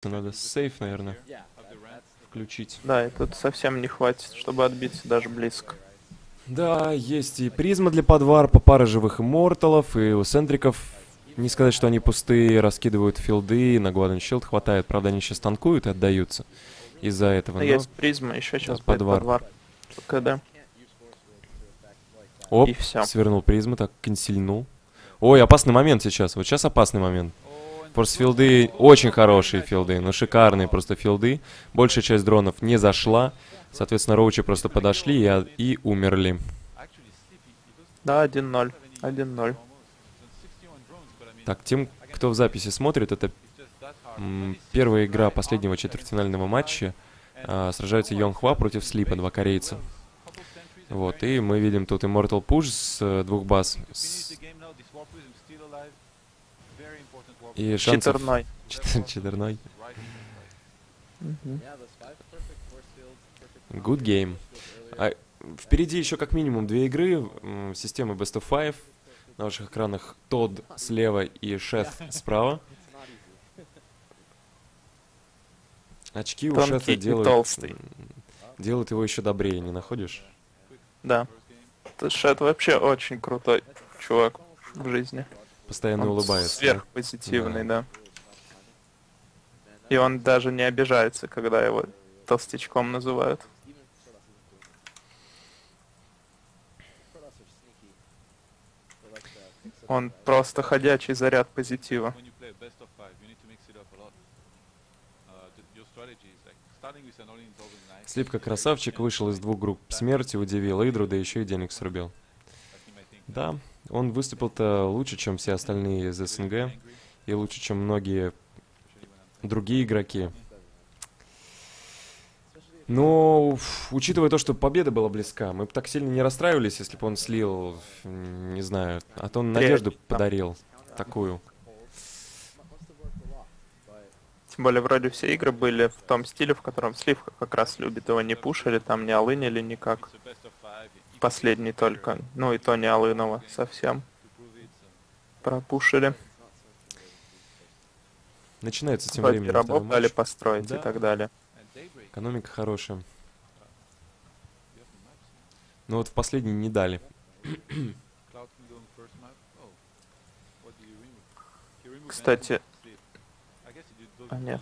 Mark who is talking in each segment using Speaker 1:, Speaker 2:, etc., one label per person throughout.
Speaker 1: Надо сейф, наверное, включить.
Speaker 2: Да, и тут совсем не хватит, чтобы отбиться даже близко.
Speaker 1: Да, есть и призма для подварпа, пара живых имморталов, и у сентриков, не сказать, что они пустые, раскидывают филды, на Golden Shield хватает. Правда, они сейчас танкуют и отдаются из-за этого, но...
Speaker 2: Есть призма, еще сейчас будет
Speaker 1: подварп.
Speaker 2: подварп. КД.
Speaker 1: Оп,
Speaker 2: И все.
Speaker 1: свернул призму, так, консильнул. Ой, опасный момент сейчас, вот сейчас опасный момент. Просто филды, очень хорошие филды, ну шикарные просто филды. Большая часть дронов не зашла, соответственно, роучи просто подошли и умерли.
Speaker 2: Да, 1-0. 1-0.
Speaker 1: Так, тем, кто в записи смотрит, это первая игра последнего четвертьфинального матча. Сражаются Йонг Хва против Слипа, два корейца. Вот, и мы видим тут Immortal Push с двух баз. И шансов...
Speaker 2: Четверной.
Speaker 1: Четверной. Good game. Впереди еще как минимум две игры. Системы Best of Five. На ваших экранах Тодд слева и Шеф справа. Очки у
Speaker 2: Тонкий
Speaker 1: Шефа
Speaker 2: и толстый.
Speaker 1: делают его еще добрее, не находишь?
Speaker 2: Да. Шет вообще очень крутой чувак в жизни.
Speaker 1: Постоянно
Speaker 2: Он
Speaker 1: улыбается.
Speaker 2: сверхпозитивный, да. И он даже не обижается, когда его толстячком называют. Он просто ходячий заряд позитива.
Speaker 1: Слипка красавчик, вышел из двух групп смерти, удивил Идру, да еще и денег срубил. Да, он выступил-то лучше, чем все остальные из СНГ, и лучше, чем многие другие игроки. Но, учитывая то, что победа была близка, мы бы так сильно не расстраивались, если бы он слил, не знаю, а то он надежду подарил такую.
Speaker 2: Тем более, вроде все игры были в том стиле, в котором Сливка как раз любит. Его не пушили, там не алынили никак. Последний только. Ну и то не алынова совсем. Пропушили.
Speaker 1: Начинается тем
Speaker 2: Вроде
Speaker 1: временем второй
Speaker 2: рабов дали
Speaker 1: матч.
Speaker 2: построить
Speaker 1: Да.
Speaker 2: и так далее.
Speaker 1: Экономика хорошая. Но вот в последний не дали.
Speaker 2: Кстати... А нет.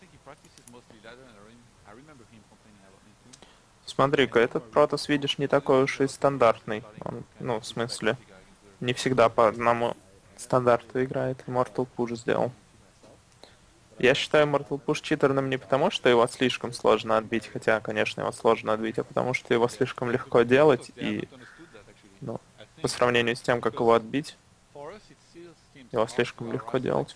Speaker 2: Смотри-ка, этот Протос, видишь, не такой уж и стандартный. Он, ну, в смысле, не всегда по одному стандарту играет. Immortal Push сделал. Я считаю Immortal Push читерным не потому, что его слишком сложно отбить, хотя, конечно, его сложно отбить, а потому что его слишком легко делать, и, ну, по сравнению с тем, как его отбить, его слишком легко делать.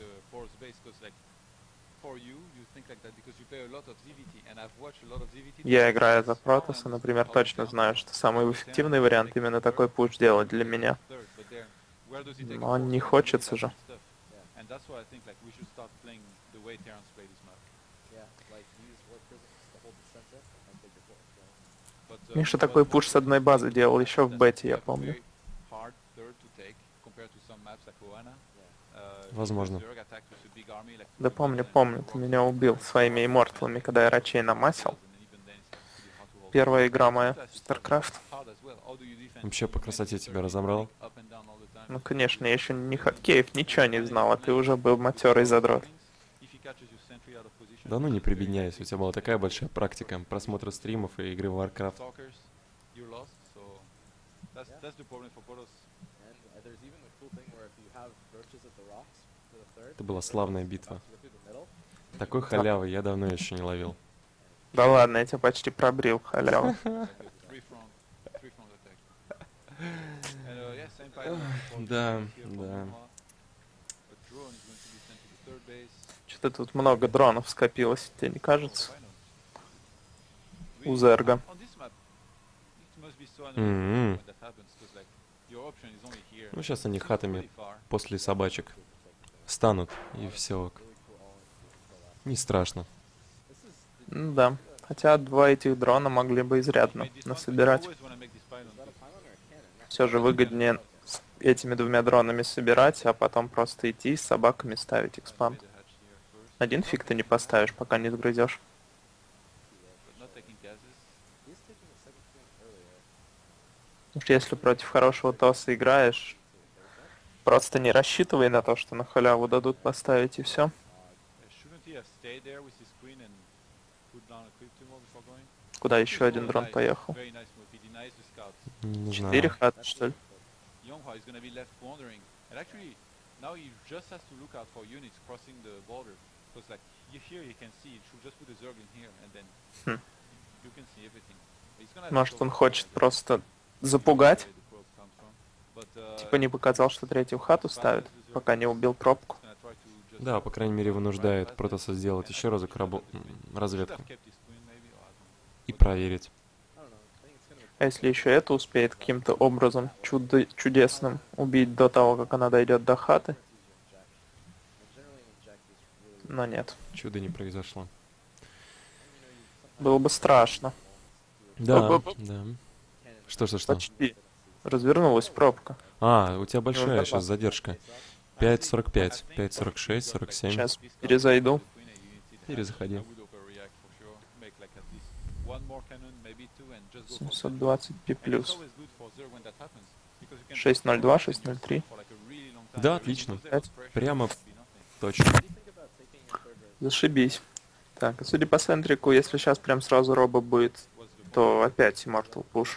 Speaker 2: Я, играя за Протоса, например, точно знаю, что самый эффективный вариант именно такой пуш делать для меня. Но не хочется же. Миша такой пуш с одной базы делал еще в бете, я помню.
Speaker 1: Возможно.
Speaker 2: Да помню, ты меня убил своими имморталами, когда я рачей намасил. Первая игра моя, StarCraft.
Speaker 1: Вообще по красоте тебя разобрал.
Speaker 2: Ну, конечно, я еще ни хоккеев, ничего не знал, а ты уже был матерый задрот.
Speaker 1: Да ну не прибедняйся, у тебя была такая большая практика просмотра стримов и игры в Warcraft. Это была славная битва. Такой халявы я давно еще не ловил.
Speaker 2: Да ладно, я тебя почти пробрил, халяву.
Speaker 1: Да, да.
Speaker 2: Что-то тут много дронов скопилось, тебе не кажется? У Зерга.
Speaker 1: Ну, сейчас они хатами после собачек станут, и все. Не страшно.
Speaker 2: Ну да. Хотя два этих дрона могли бы изрядно насобирать. Все же выгоднее с этими двумя дронами собирать, а потом просто идти с собаками ставить экспанд. Один фиг ты не поставишь, пока не сгрызешь. Потому что если против хорошего тоса играешь, просто не рассчитывай на то, что на халяву дадут поставить и все. Куда еще один дрон поехал?
Speaker 1: Не
Speaker 2: 4
Speaker 1: знаю.
Speaker 2: хаты, что ли? Хм. Может, он хочет просто запугать? Типа не показал, что третью хату ставит, пока не убил пробку.
Speaker 1: Да, по крайней мере, вынуждает Протоса сделать еще разок разведку и проверить.
Speaker 2: А если еще это успеет каким-то образом чудесным убить до того, как она дойдет до хаты? Но нет.
Speaker 1: Чудо не произошло.
Speaker 2: Было бы страшно.
Speaker 1: Да,
Speaker 2: Оп-оп-оп.
Speaker 1: да. Что?
Speaker 2: Почти. Развернулась пробка.
Speaker 1: А, у тебя большая
Speaker 2: нормально.
Speaker 1: сейчас задержка. 5.45, 5.46, 47.
Speaker 2: Сейчас перезайду.
Speaker 1: Перезаходи.
Speaker 2: 720 p+. 602, 603.
Speaker 1: Да, отлично.
Speaker 2: 5.
Speaker 1: Прямо точно.
Speaker 2: Зашибись. Так, судя по центрику, если сейчас прям сразу роба будет, то опять Immortal Push.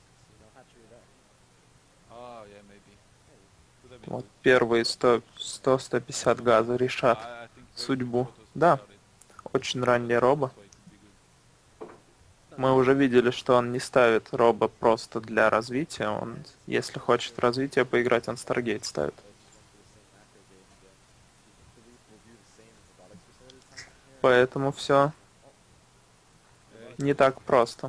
Speaker 2: Вот первые 100-150 газа решат судьбу. Да, очень ранняя роба. Мы уже видели, что он не ставит роба просто для развития. Он, если хочет развитие поиграть, он Stargate ставит. Поэтому все не так просто.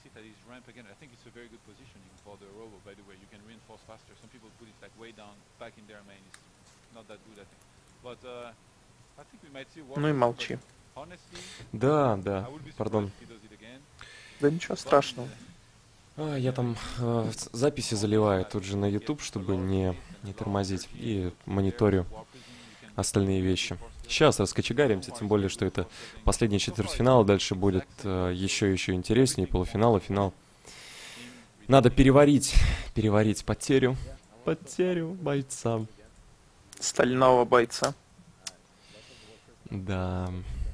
Speaker 2: Ну и молчи.
Speaker 1: Да, пардон.
Speaker 2: Да ничего страшного.
Speaker 1: Я там записи заливаю тут же на YouTube, чтобы не тормозить, и мониторю остальные вещи. Сейчас раскочегаримся, тем более, что это последний четвертьфинал, дальше будет еще интереснее, полуфинал и финал. Надо переварить потерю бойца.
Speaker 2: Стального бойца.
Speaker 1: Да.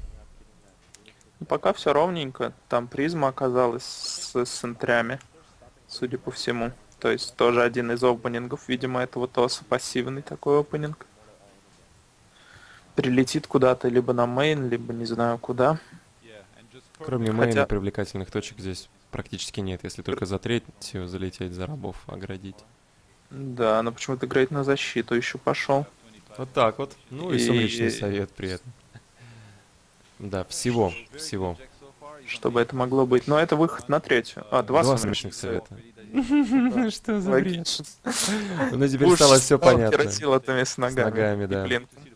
Speaker 2: Пока все ровненько. Там призма оказалась с центрями, судя по всему. То есть тоже один из опенингов, видимо, этого ТОСа, пассивный такой опенинг. Прилетит куда-то либо на мейн, либо не знаю куда.
Speaker 1: Кроме мейна привлекательных точек здесь практически нет, если только за третью залететь, за рабов оградить.
Speaker 2: Да, но почему-то играет на защиту еще пошел.
Speaker 1: Вот так вот. Ну и сумеречный совет при этом. Да, всего.
Speaker 2: Чтобы это могло быть. Но это выход на третью. Два
Speaker 1: сумеречных совета. Что за бред? Ну теперь стало все понятно.
Speaker 2: С ногами,
Speaker 1: да.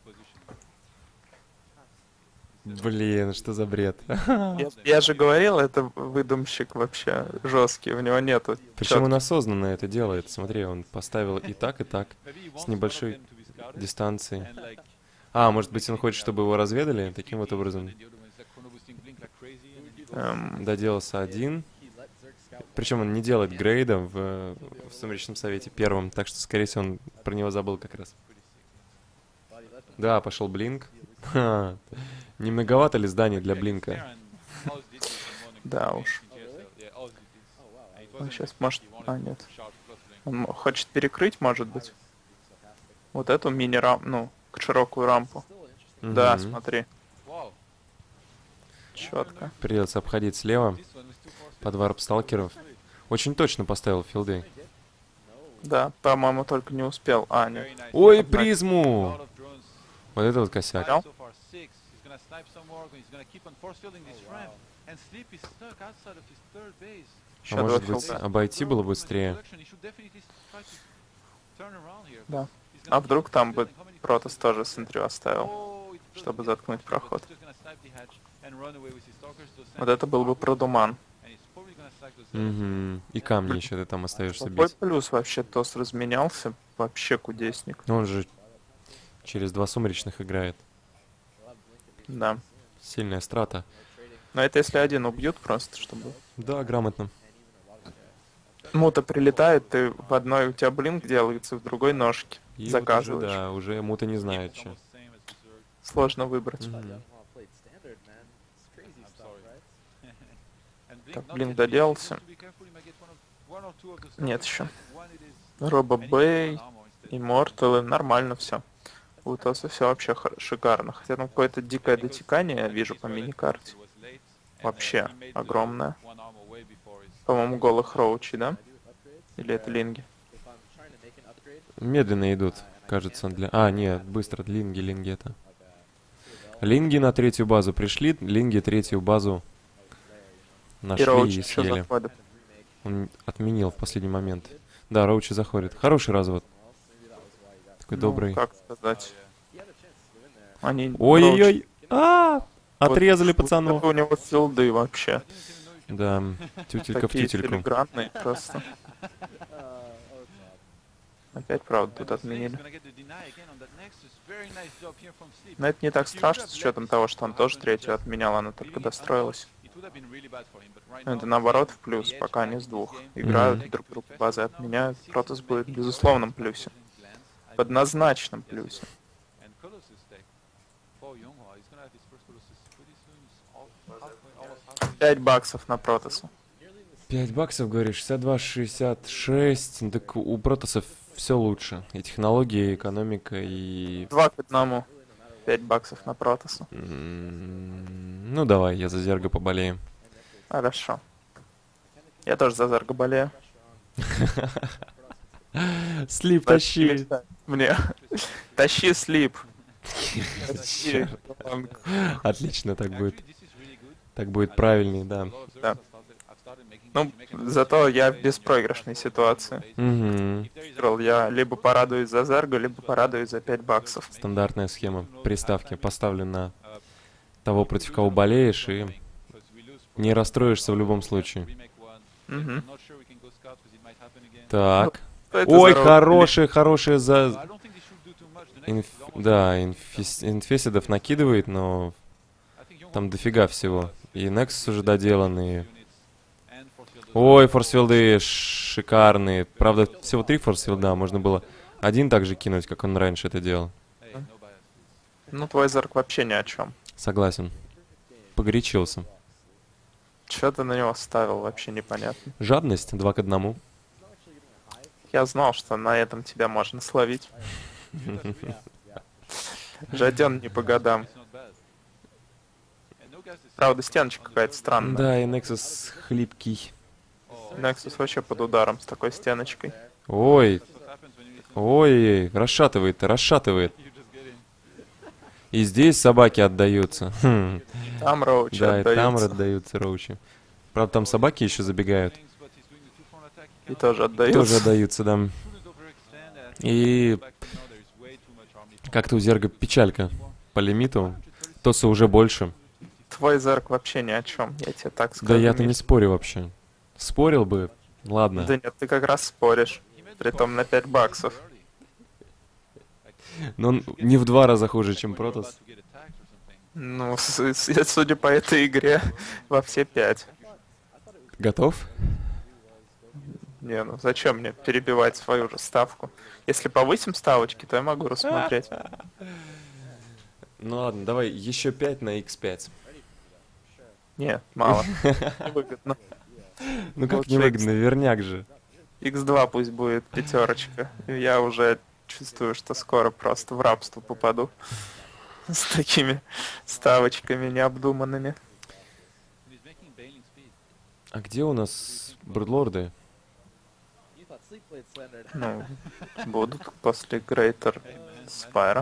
Speaker 1: Блин, что за бред?
Speaker 2: Я же говорил, это выдумщик вообще жесткий, у него нету.
Speaker 1: Причем он осознанно это делает. Смотри, он поставил и так, с небольшой дистанции. Может быть, он хочет, чтобы его разведали таким вот образом. Доделался один. Причем он не делает грейда в Сумеречном Совете первым, так что, скорее всего, он про него забыл как раз. Да, пошел блинк. Не многовато ли зданий для блинка?
Speaker 2: Да уж. Он сейчас может... нет. Он хочет перекрыть, может быть. Вот эту мини-рампу, широкую рампу. Да, смотри. Четко.
Speaker 1: Придется обходить слева под варп сталкеров. Очень точно поставил филды.
Speaker 2: Да, по-моему, только не успел. Нет.
Speaker 1: Ой, призму! Вот это вот косяк. Может быть, обойти было быстрее.
Speaker 2: Да. А вдруг там бы Протос тоже с центрю оставил, чтобы заткнуть проход. Вот это был бы продуман.
Speaker 1: И камни еще ты там остаешься
Speaker 2: Какой
Speaker 1: бить.
Speaker 2: плюс вообще ТОС разменялся? Вообще кудесник.
Speaker 1: Он же через 2 сумеречных играет.
Speaker 2: Да.
Speaker 1: Сильная страта.
Speaker 2: Но это если один убьют просто, чтобы...
Speaker 1: Да, грамотно.
Speaker 2: Мута прилетает, ты в одной у тебя блинк делается, в другой ножки.
Speaker 1: И вот уже,
Speaker 2: Заказываешь.
Speaker 1: да, уже ему-то не знает, что.
Speaker 2: Сложно выбрать. Так, блинк доделался. Нет еще. Робо Бэй, Имморталы, нормально все. У Тоса все вообще шикарно. Хотя там какое-то дикое дотекание я вижу по мини-карте. Вообще огромное. По-моему, голых роучи, да? Или это линги?
Speaker 1: Медленно идут, кажется, для... А, нет, быстро, линги это. Линги на третью базу пришли, линги третью базу
Speaker 2: И
Speaker 1: нашли
Speaker 2: роучи
Speaker 1: и
Speaker 2: еще
Speaker 1: съели.
Speaker 2: заходят.
Speaker 1: Он отменил в последний момент. Да, роучи заходит. Хороший развод. Такой
Speaker 2: Ну,
Speaker 1: добрый.
Speaker 2: как сказать. Они...
Speaker 1: Ой-ой-ой!
Speaker 2: Вот
Speaker 1: Отрезали пацану.
Speaker 2: это у него филды вообще.
Speaker 1: Да, тютелька в
Speaker 2: Такие
Speaker 1: тютельку.
Speaker 2: филигранные просто. Опять, правда, тут отменили. Но это не так страшно, с учетом того, что он тоже третью отменял, она только достроилась. Это наоборот в плюс, пока они с двух играют, друг друга базы отменяют. Протос будет в безусловном плюсе. В однозначном плюсе. 5 баксов на Протоса.
Speaker 1: 5 баксов, говоришь, 62,66. Ну так у Протосов все лучше. И технологии, и экономика, и...
Speaker 2: 2 к 1. 5 баксов на Протоса.
Speaker 1: Ну давай, я за Зерга поболею.
Speaker 2: Хорошо. Я тоже за Зерга болею.
Speaker 1: Слип, тащи.
Speaker 2: Мне. Тащи слип.
Speaker 1: Черт. Отлично, так будет. Так будет правильней, да.
Speaker 2: Да. Ну, зато я в беспроигрышной ситуации.
Speaker 1: Угу.
Speaker 2: Я либо порадуюсь за Зерга, либо порадуюсь за 5 баксов.
Speaker 1: Стандартная схема приставки. Поставлю на того, против кого болеешь, и не расстроишься в любом случае.
Speaker 2: Угу.
Speaker 1: Так.
Speaker 2: Это
Speaker 1: Ой,
Speaker 2: здорово.
Speaker 1: хорошие за... Да, инфесидов накидывает, но там дофига всего. И Nexus уже доделан, и... Ой, форсфилды шикарные. Правда, всего 3 форсфилда, можно было один так же кинуть, как он раньше это делал.
Speaker 2: Ну, твой Зерг вообще ни о чем.
Speaker 1: Согласен. Погорячился.
Speaker 2: Че ты на него ставил, вообще непонятно.
Speaker 1: Жадность 2 к 1.
Speaker 2: Я знал, что на этом тебя можно словить. Жаден не по годам. Правда, стеночка какая-то странная.
Speaker 1: Да, и Nexus хлипкий.
Speaker 2: Nexus вообще под ударом с такой стеночкой.
Speaker 1: Ой. Ой, расшатывает. И здесь собаки отдаются.
Speaker 2: Там роучи
Speaker 1: Да, и там
Speaker 2: отдаются.
Speaker 1: отдаются роучи. Правда, там собаки еще забегают.
Speaker 2: И тоже отдаются.
Speaker 1: Тоже отдаются, да. И как-то у Зерга печалька по лимиту. Тоса уже больше.
Speaker 2: Твой Зерг вообще ни о чем, я тебе так скажу.
Speaker 1: Да я-то не
Speaker 2: Миш.
Speaker 1: спорю вообще. Спорил бы, ладно.
Speaker 2: Да нет, ты как раз споришь. Притом на 5 баксов.
Speaker 1: Но он не в 2 раза хуже, чем Протос.
Speaker 2: Ну, судя по этой игре, во все 5.
Speaker 1: Готов?
Speaker 2: Не, ну зачем мне перебивать свою же ставку? Если повысим ставочки, то я могу рассмотреть.
Speaker 1: Ну ладно, давай еще 5 на x5.
Speaker 2: Нет, мало. Невыгодно.
Speaker 1: Ну как
Speaker 2: Лучше
Speaker 1: невыгодно, верняк же.
Speaker 2: X2 пусть будет пятерочка. Я уже чувствую, что скоро просто в рабство попаду. С такими ставочками необдуманными.
Speaker 1: А где у нас брудлорды?
Speaker 2: Ну, будут после Greater Spyro.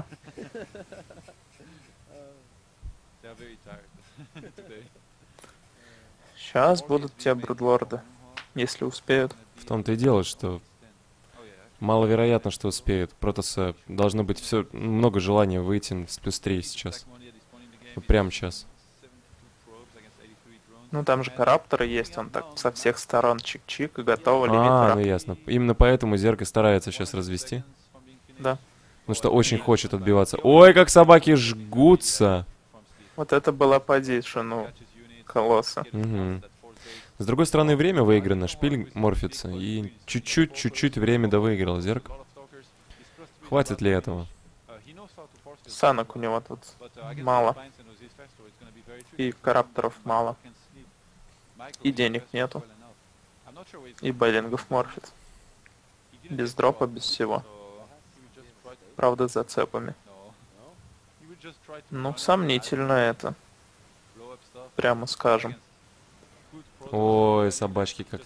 Speaker 2: Сейчас будут те брудлорды, если успеют.
Speaker 1: В том-то и дело, что маловероятно, что успеют. Протоса должно быть все много желания выйти с плюс 3 сейчас. Вот прямо сейчас.
Speaker 2: Ну, там же карапторы есть, он так со всех сторон чик-чик и готово
Speaker 1: А,
Speaker 2: лимит.
Speaker 1: ну ясно. Именно поэтому Зерга старается сейчас развести.
Speaker 2: Да.
Speaker 1: Потому что очень хочет отбиваться. Ой, как собаки жгутся.
Speaker 2: Вот это была позиция, ну, колосса.
Speaker 1: Мгм. С другой стороны, время выиграно, шпиль морфится, и чуть-чуть время довыиграл Зерк. Хватит ли этого?
Speaker 2: Санок у него тут мало. И карапторов мало. И денег нету. И бейлингов морфит. Без дропа, без всего. Правда, с зацепами. Ну, сомнительно это. Прямо скажем.
Speaker 1: Ой, собачки как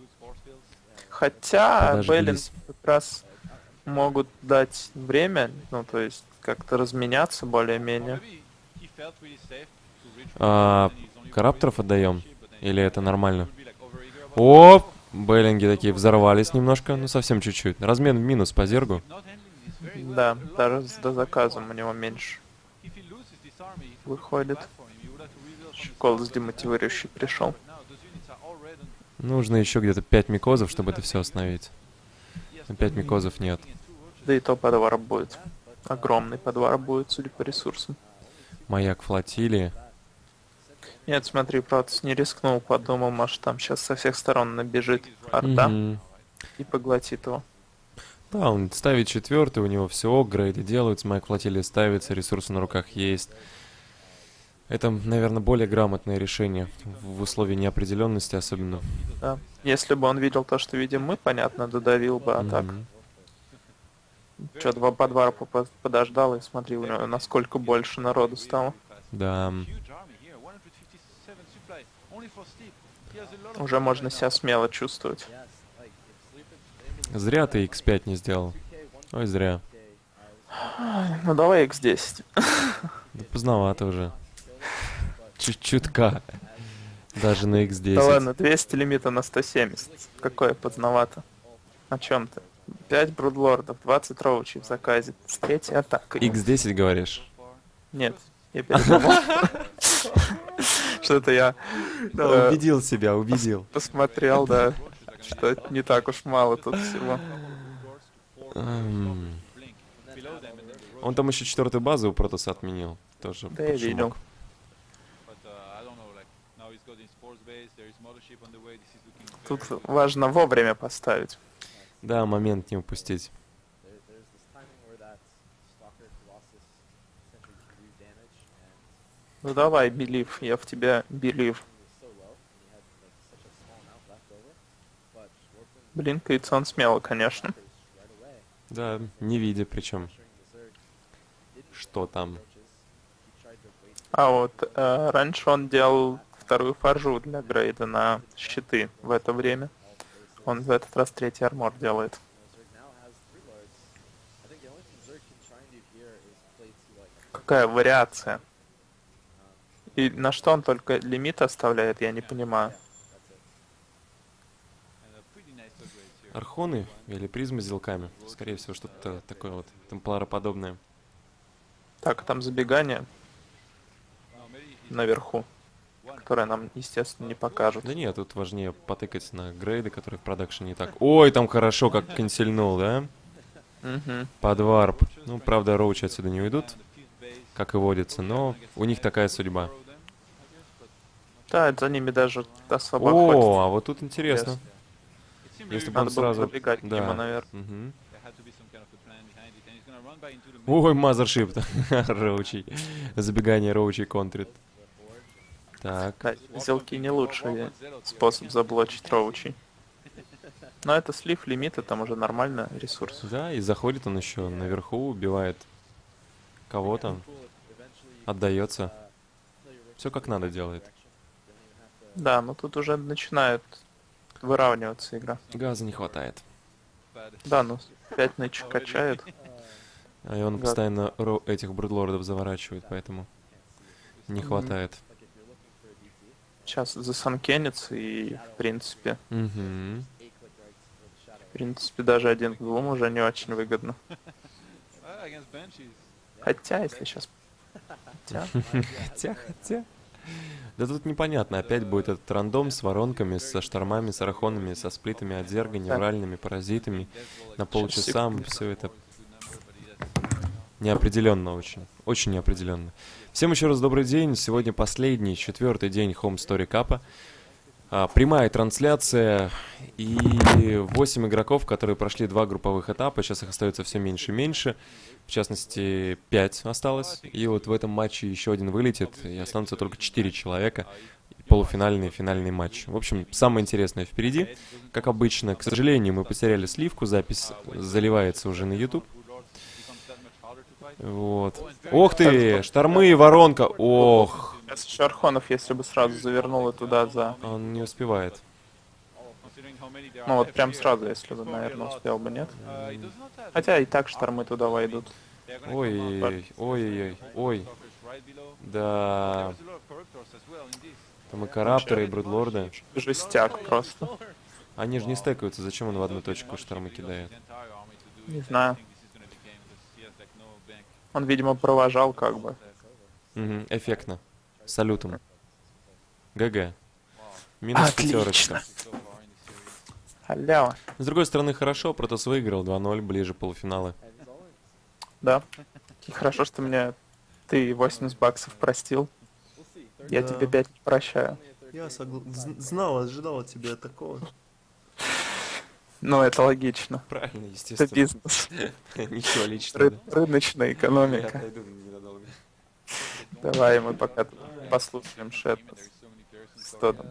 Speaker 2: Хотя Бейлинг
Speaker 1: подожглись.
Speaker 2: как раз могут дать время, ну, то есть как-то разменяться более-менее.
Speaker 1: А, карапторов отдаем? Или это нормально? О, бейлинги такие взорвались немножко, ну совсем чуть-чуть. Размен в минус по зергу.
Speaker 2: Да, даже с дозаказом у него меньше выходит. Голос демотивирующий пришел.
Speaker 1: Нужно еще где-то 5 микозов, чтобы это все остановить. Но 5 микозов нет.
Speaker 2: Да и то подвар будет. Огромный подвар будет, судя по ресурсам.
Speaker 1: Маяк флотилии.
Speaker 2: Нет, смотри, Протас не рискнул, подумал, может там сейчас со всех сторон набежит орда
Speaker 1: Мгм.
Speaker 2: и поглотит его.
Speaker 1: Да, он ставит 4-й, у него все, грейды делаются, Майк флотилии ставится, ресурсы на руках есть. Это, наверное, более грамотное решение в условии неопределенности особенно.
Speaker 2: Да. Если бы он видел то, что видим мы, понятно, додавил бы, а так.
Speaker 1: Мгм.
Speaker 2: Что, два подвара подождал и смотри, у него насколько больше народу стало.
Speaker 1: Да.
Speaker 2: Уже можно себя смело чувствовать.
Speaker 1: Зря ты x5 не сделал. Ой, зря.
Speaker 2: Ну давай x10.
Speaker 1: Да поздновато уже. Чуть-чутка. Даже на
Speaker 2: Да
Speaker 1: x10.
Speaker 2: ладно, 200 лимита на 170. Какое поздновато. О чем ты? 5 брудлордов, 20 роучей в заказе. С третьей атакой.
Speaker 1: x10 говоришь?
Speaker 2: Нет, я передумал. Что-то я
Speaker 1: убедил себя, убедил.
Speaker 2: посмотрел, да, что не так уж мало тут всего.
Speaker 1: Он там еще 4-ю базу у Протоса отменил. Тоже
Speaker 2: Да, я видел.
Speaker 1: подшумок.
Speaker 2: Тут важно вовремя поставить.
Speaker 1: Да, момент не упустить.
Speaker 2: Ну давай, белив, я в тебя белив. Блин, Каитсон смело, конечно.
Speaker 1: Да, не видя причем. Что там?
Speaker 2: А вот раньше он делал вторую фаржу для грейда на щиты в это время. Он в этот раз 3-й армор делает. Какая вариация? И на что он только лимит оставляет, я не понимаю.
Speaker 1: Архоны или призмы с зелками? Скорее всего, что-то такое вот темплароподобное.
Speaker 2: Так, там забегание наверху, которое нам, естественно, не покажут.
Speaker 1: Да нет, тут важнее потыкать на грейды, которые в продакшене не так. Ой, там хорошо как канцельнул, да?
Speaker 2: Угу.
Speaker 1: Под варп. Ну, правда, роучи отсюда не уйдут, как и водится, но у них такая судьба.
Speaker 2: Да, за ними даже особо
Speaker 1: О,
Speaker 2: охотиться.
Speaker 1: а вот тут интересно. Если бы он
Speaker 2: Надо было
Speaker 1: сразу...
Speaker 2: пробегать мимо,
Speaker 1: Да.
Speaker 2: наверное.
Speaker 1: Мгм. Ой, мазершип. Роучей. Забегание роучей контрит. Так.
Speaker 2: Да, зелки не лучший способ заблочить роучей. Но это слив лимита, там уже нормально ресурс.
Speaker 1: Да, и заходит он еще наверху, убивает кого-то, отдается. Все как надо делает.
Speaker 2: Да, но тут уже начинает выравниваться игра.
Speaker 1: Газа не хватает.
Speaker 2: Да, ну 5 нычек качает.
Speaker 1: А и он
Speaker 2: Да.
Speaker 1: постоянно этих брудлордов заворачивает, поэтому не хватает.
Speaker 2: Сейчас засанкенится и в принципе
Speaker 1: Угу.
Speaker 2: даже 1 к 2 уже не очень выгодно. Хотя, если сейчас...
Speaker 1: Хотя. Да тут непонятно, опять будет этот рандом с воронками, со штормами, с арахонами, со сплитами от зерга, невральными паразитами. На полчаса все это неопределенно очень. Очень неопределенно. Всем еще раз добрый день. Сегодня последний, 4-й день Home Story Cup. Прямая трансляция и 8 игроков, которые прошли 2 групповых этапа. Сейчас их остается все меньше и меньше. В частности, 5 осталось. И вот в этом матче еще один вылетит, и останутся только 4 человека. Полуфинальный и финальный матч. В общем, самое интересное впереди. Как обычно, к сожалению, мы потеряли сливку. Запись заливается уже на YouTube. Вот. Ох ты! Штормы, воронка! Ох!
Speaker 2: Шархонов, если бы сразу завернул и туда за...
Speaker 1: Он не успевает.
Speaker 2: Ну вот прям сразу, если бы, наверное, успел бы, нет? Хотя и так штормы туда войдут.
Speaker 1: Ой, ой, ой. Да. Там и Карапторы, и Брудлорды.
Speaker 2: Жестяк просто.
Speaker 1: Они же не стекаются. Зачем он в одну точку штормы кидает?
Speaker 2: Не знаю. Он, видимо, провожал как бы.
Speaker 1: Угу, эффектно. Салютом. ГГ. Минус пятерочка.
Speaker 2: Халява.
Speaker 1: С другой стороны, хорошо. Протос выиграл 2-0, ближе полуфинала.
Speaker 2: Да. И хорошо, что мне ты 80 баксов простил. Я тебе 5 не прощаю.
Speaker 3: Я знал, ожидал от тебя такого.
Speaker 2: Ну, это логично.
Speaker 1: Правильно,
Speaker 2: Это
Speaker 1: естественно.
Speaker 2: бизнес.
Speaker 1: Ничего личного.
Speaker 2: Рыночная экономика. Давай мы пока послушаем Шет с Тодом.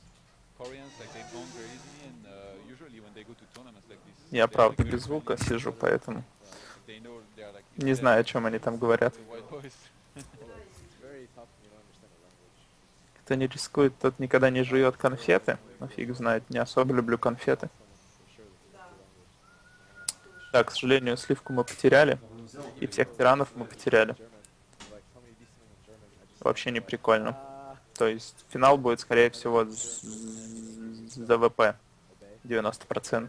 Speaker 2: Я, правда, без звука сижу, поэтому не знаю, о чем они там говорят. Кто не рискует, тот никогда не жует конфеты. Ну, фиг знает, не особо люблю конфеты. Так, к сожалению, сливку мы потеряли. И всех тиранов мы потеряли. Вообще не прикольно. То есть финал будет, скорее всего, за ВП. 90%.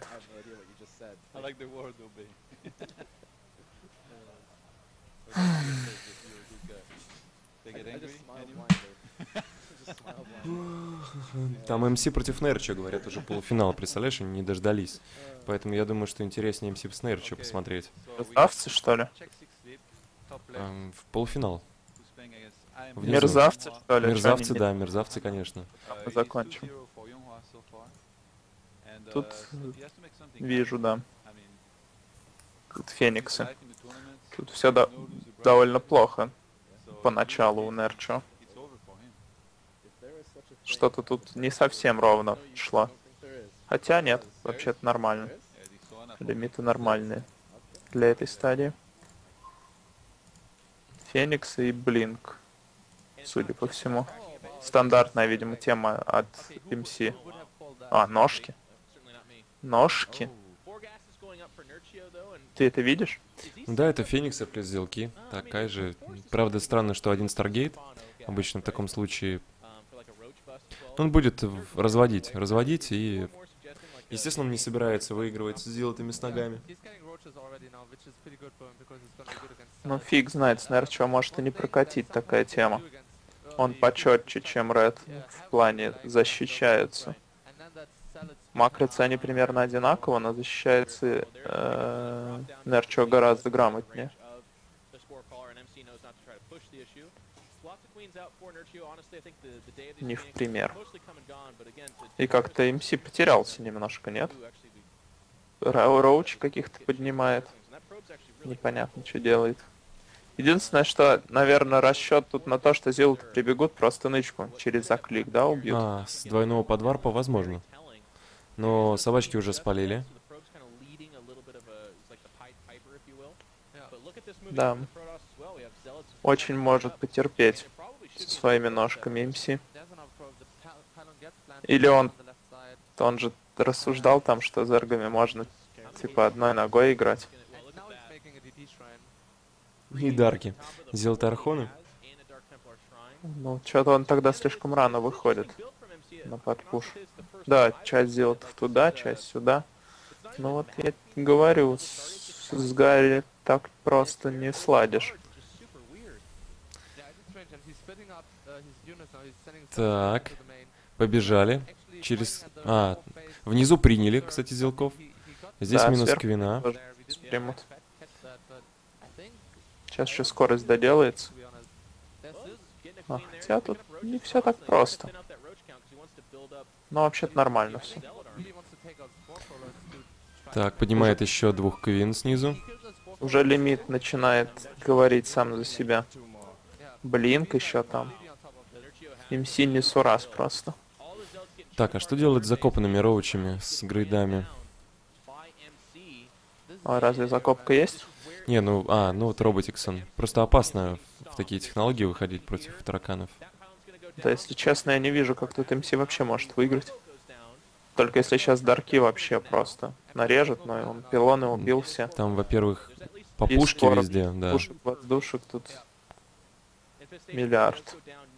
Speaker 1: Там МС против Нерчо, говорят, уже полуфинал, представляешь, они не дождались. Поэтому я думаю, что интереснее МС с Нерчо посмотреть.
Speaker 2: Мерзавцы, что ли?
Speaker 1: В полуфинал. Внизу.
Speaker 2: Мерзавцы, что ли?
Speaker 1: Мерзавцы, да, мерзавцы, конечно.
Speaker 2: Мы закончим. Тут вижу, да. Тут фениксы. Тут все довольно плохо поначалу у Нерчо. Что-то тут не совсем ровно шло. Хотя нет, вообще-то нормально. Лимиты нормальные для этой стадии. Феникс и Блинк, судя по всему. Стандартная, видимо, тема от МС. А, ножки. Ножки? Ты это видишь?
Speaker 1: Да, это Фениксы плюс Зелки. Такая же. Правда, странно, что один Старгейт. Обычно в таком случае он будет разводить и... Естественно, он не собирается выигрывать с зелотыми с ногами.
Speaker 2: Ну, фиг знает, с Нерчо может и не прокатить такая тема. Он почетче, чем Ред в плане защищается. Макрицы они примерно одинаково, но защищается Нерчо гораздо грамотнее. Не в пример. И как-то МС потерялся немножко, нет? Роуч каких-то поднимает. Непонятно, что делает. Единственное, что, наверное, расчет тут на то, что зилы прибегут, просто нычку через заклик, да, убьют.
Speaker 1: А, с двойного подварпа возможно. Но собачки уже спалили.
Speaker 2: Да. Очень может потерпеть со своими ножками МС. Или он же рассуждал там, что зергами можно типа одной ногой играть.
Speaker 1: И дарки. Зелотые архоны.
Speaker 2: Ну, что-то он тогда слишком рано выходит на подпуш. Да, часть зелотов туда, часть сюда. Ну вот я говорю, с Гарри так просто не сладишь.
Speaker 1: Так, побежали. Через... А, внизу приняли, кстати, Зелков. Здесь
Speaker 2: Да,
Speaker 1: минус
Speaker 2: сверху
Speaker 1: Квина.
Speaker 2: тоже примут. Сейчас еще скорость доделается. Хотя тут не все так просто. Но вообще-то нормально все.
Speaker 1: Так, поднимает еще двух квин снизу.
Speaker 2: Уже лимит начинает говорить сам за себя. Блинк еще там. МС несурас просто.
Speaker 1: Так, а что делать с закопанными роучами, с грейдами?
Speaker 2: А разве закопка есть?
Speaker 1: Не, ну вот Роботиксон. Просто опасно в такие технологии выходить против тараканов.
Speaker 2: Да, если честно, я не вижу, как тут МС вообще может выиграть. Только если сейчас дарки вообще просто нарежет, но он пилоны убил все.
Speaker 1: Там, во-первых, по
Speaker 2: И
Speaker 1: пушке
Speaker 2: скоро
Speaker 1: везде, да.
Speaker 2: Пушек, воздушек тут миллиард.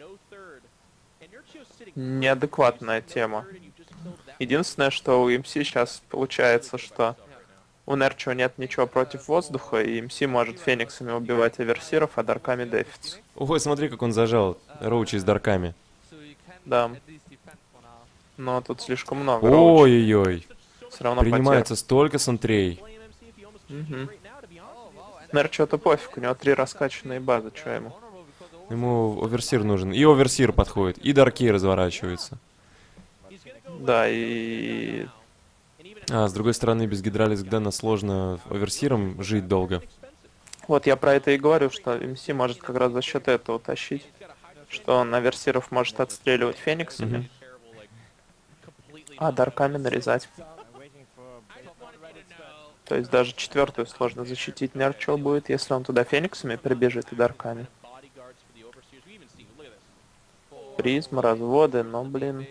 Speaker 2: Неадекватная тема. Единственное, что у МС сейчас получается, что у Нерчо нет ничего против воздуха, и МС может фениксами убивать аверсиров, а дарками дефиться.
Speaker 1: Ой, смотри, как он зажал роучи с дарками.
Speaker 2: Да. Но тут слишком много роучей.
Speaker 1: Ой-ой-ой.
Speaker 2: Все равно
Speaker 1: Принимается столько сантрей.
Speaker 2: Нерчо-то пофиг, у него 3 раскачанные базы, что ему?
Speaker 1: Ему оверсир нужен. И оверсир подходит, и дарки разворачиваются.
Speaker 2: Да, и...
Speaker 1: А, с другой стороны, без гидралис Гдена сложно оверсиром жить долго.
Speaker 2: Вот я про это и говорю, что МС может как раз за счет этого тащить. Что он аверсиров может отстреливать фениксами, а дарками нарезать. То есть даже 4-ю сложно защитить Нерчо будет, если он туда фениксами прибежит и дарками. Призма, разводы, но, блин...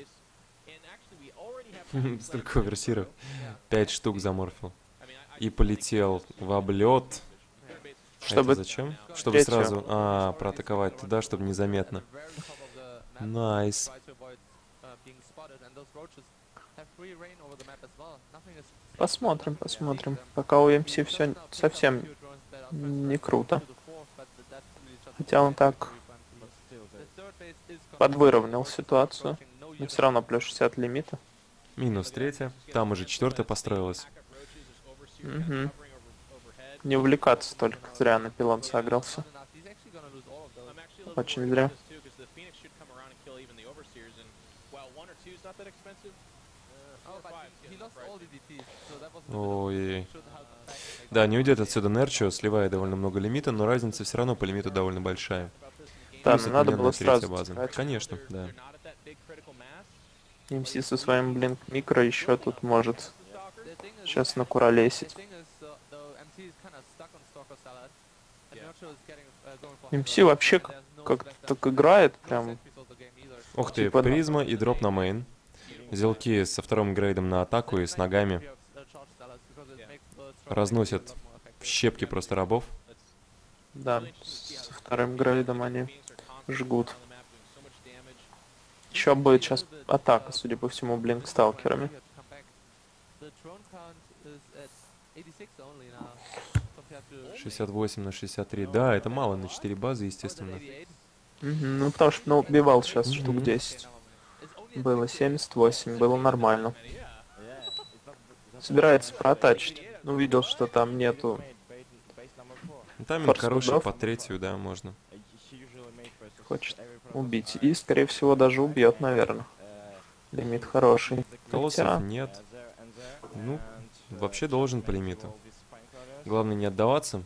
Speaker 1: Столько оверсиров. 5 штук заморфил. И полетел в облет.
Speaker 2: Чтобы...
Speaker 1: Это зачем? Чтобы
Speaker 2: третью.
Speaker 1: сразу проатаковать туда, чтобы незаметно. Найс.
Speaker 2: Посмотрим, посмотрим. Пока у МС все совсем не круто. Хотя он так подвыровнял ситуацию. Но все равно плюс 60 лимита.
Speaker 1: Минус 3. Там уже 4 построилась.
Speaker 2: Угу. Не увлекаться только. Зря на пилон согрелся. Очень зря.
Speaker 1: Ой. Да, не уйдет отсюда Нерчо, сливая довольно много лимита, но разница все равно по лимиту довольно большая.
Speaker 2: Да,
Speaker 1: Плюс
Speaker 2: но надо было
Speaker 1: отмененная третья
Speaker 2: сразу
Speaker 1: база.
Speaker 2: текать.
Speaker 1: Конечно, да.
Speaker 2: МС со своим блинк микро еще тут может сейчас накуролесить. МС вообще как-то так играет, прям
Speaker 1: Ух ты,
Speaker 2: Типа,
Speaker 1: призма и дроп на мейн. Зелки со вторым грейдом на атаку и с ногами разносят в щепки просто рабов.
Speaker 2: да, со вторым грейдом они жгут. Еще будет сейчас атака, судя по всему, блинк сталкерами.
Speaker 1: 68 на 63. Да, это мало на 4 базы, естественно.
Speaker 2: Мгм, ну потому что убивал сейчас
Speaker 1: Мгм.
Speaker 2: штук 10. Было 78, было нормально. Собирается протачить. Ну, увидел, что там нету.
Speaker 1: Тайминг
Speaker 2: Форс
Speaker 1: хороший,
Speaker 2: судов.
Speaker 1: по третью, да, можно.
Speaker 2: Хочет убить. И, скорее всего, даже убьет, наверное. Лимит хороший.
Speaker 1: Колоссов
Speaker 2: Хотя,
Speaker 1: нет. Ну, вообще должен по лимиту. Главное не отдаваться.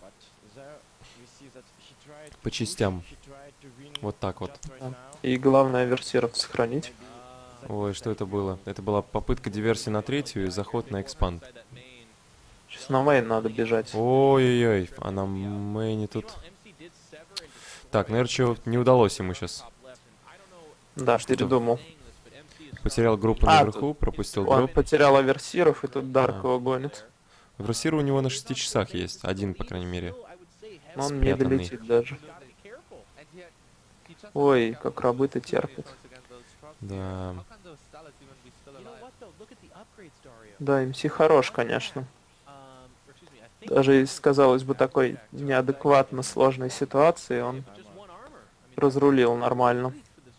Speaker 1: По частям. Вот так вот.
Speaker 2: и главное версиров сохранить.
Speaker 1: Ой, что это было? Это была попытка диверсии на третью и заход на экспанд.
Speaker 2: Сейчас на мейн надо бежать.
Speaker 1: Ой-ой-ой, а на мейне тут... Так, Нерчо не удалось ему сейчас.
Speaker 2: Да,
Speaker 1: что-то
Speaker 2: передумал.
Speaker 1: Потерял группу
Speaker 2: А,
Speaker 1: наверху, пропустил
Speaker 2: Он
Speaker 1: дроп.
Speaker 2: потерял аверсиров, и тут Дарк
Speaker 1: А.
Speaker 2: его гонит.
Speaker 1: Версир у него на 6 часах есть. Один, по крайней мере.
Speaker 2: Но он не
Speaker 1: Спрятанный.
Speaker 2: долетит даже. Ой, как рабы-то терпят.
Speaker 1: Да.
Speaker 2: Да, МС хорош, конечно. Даже из, казалось бы, такой неадекватно сложной ситуации он разрулил нормально.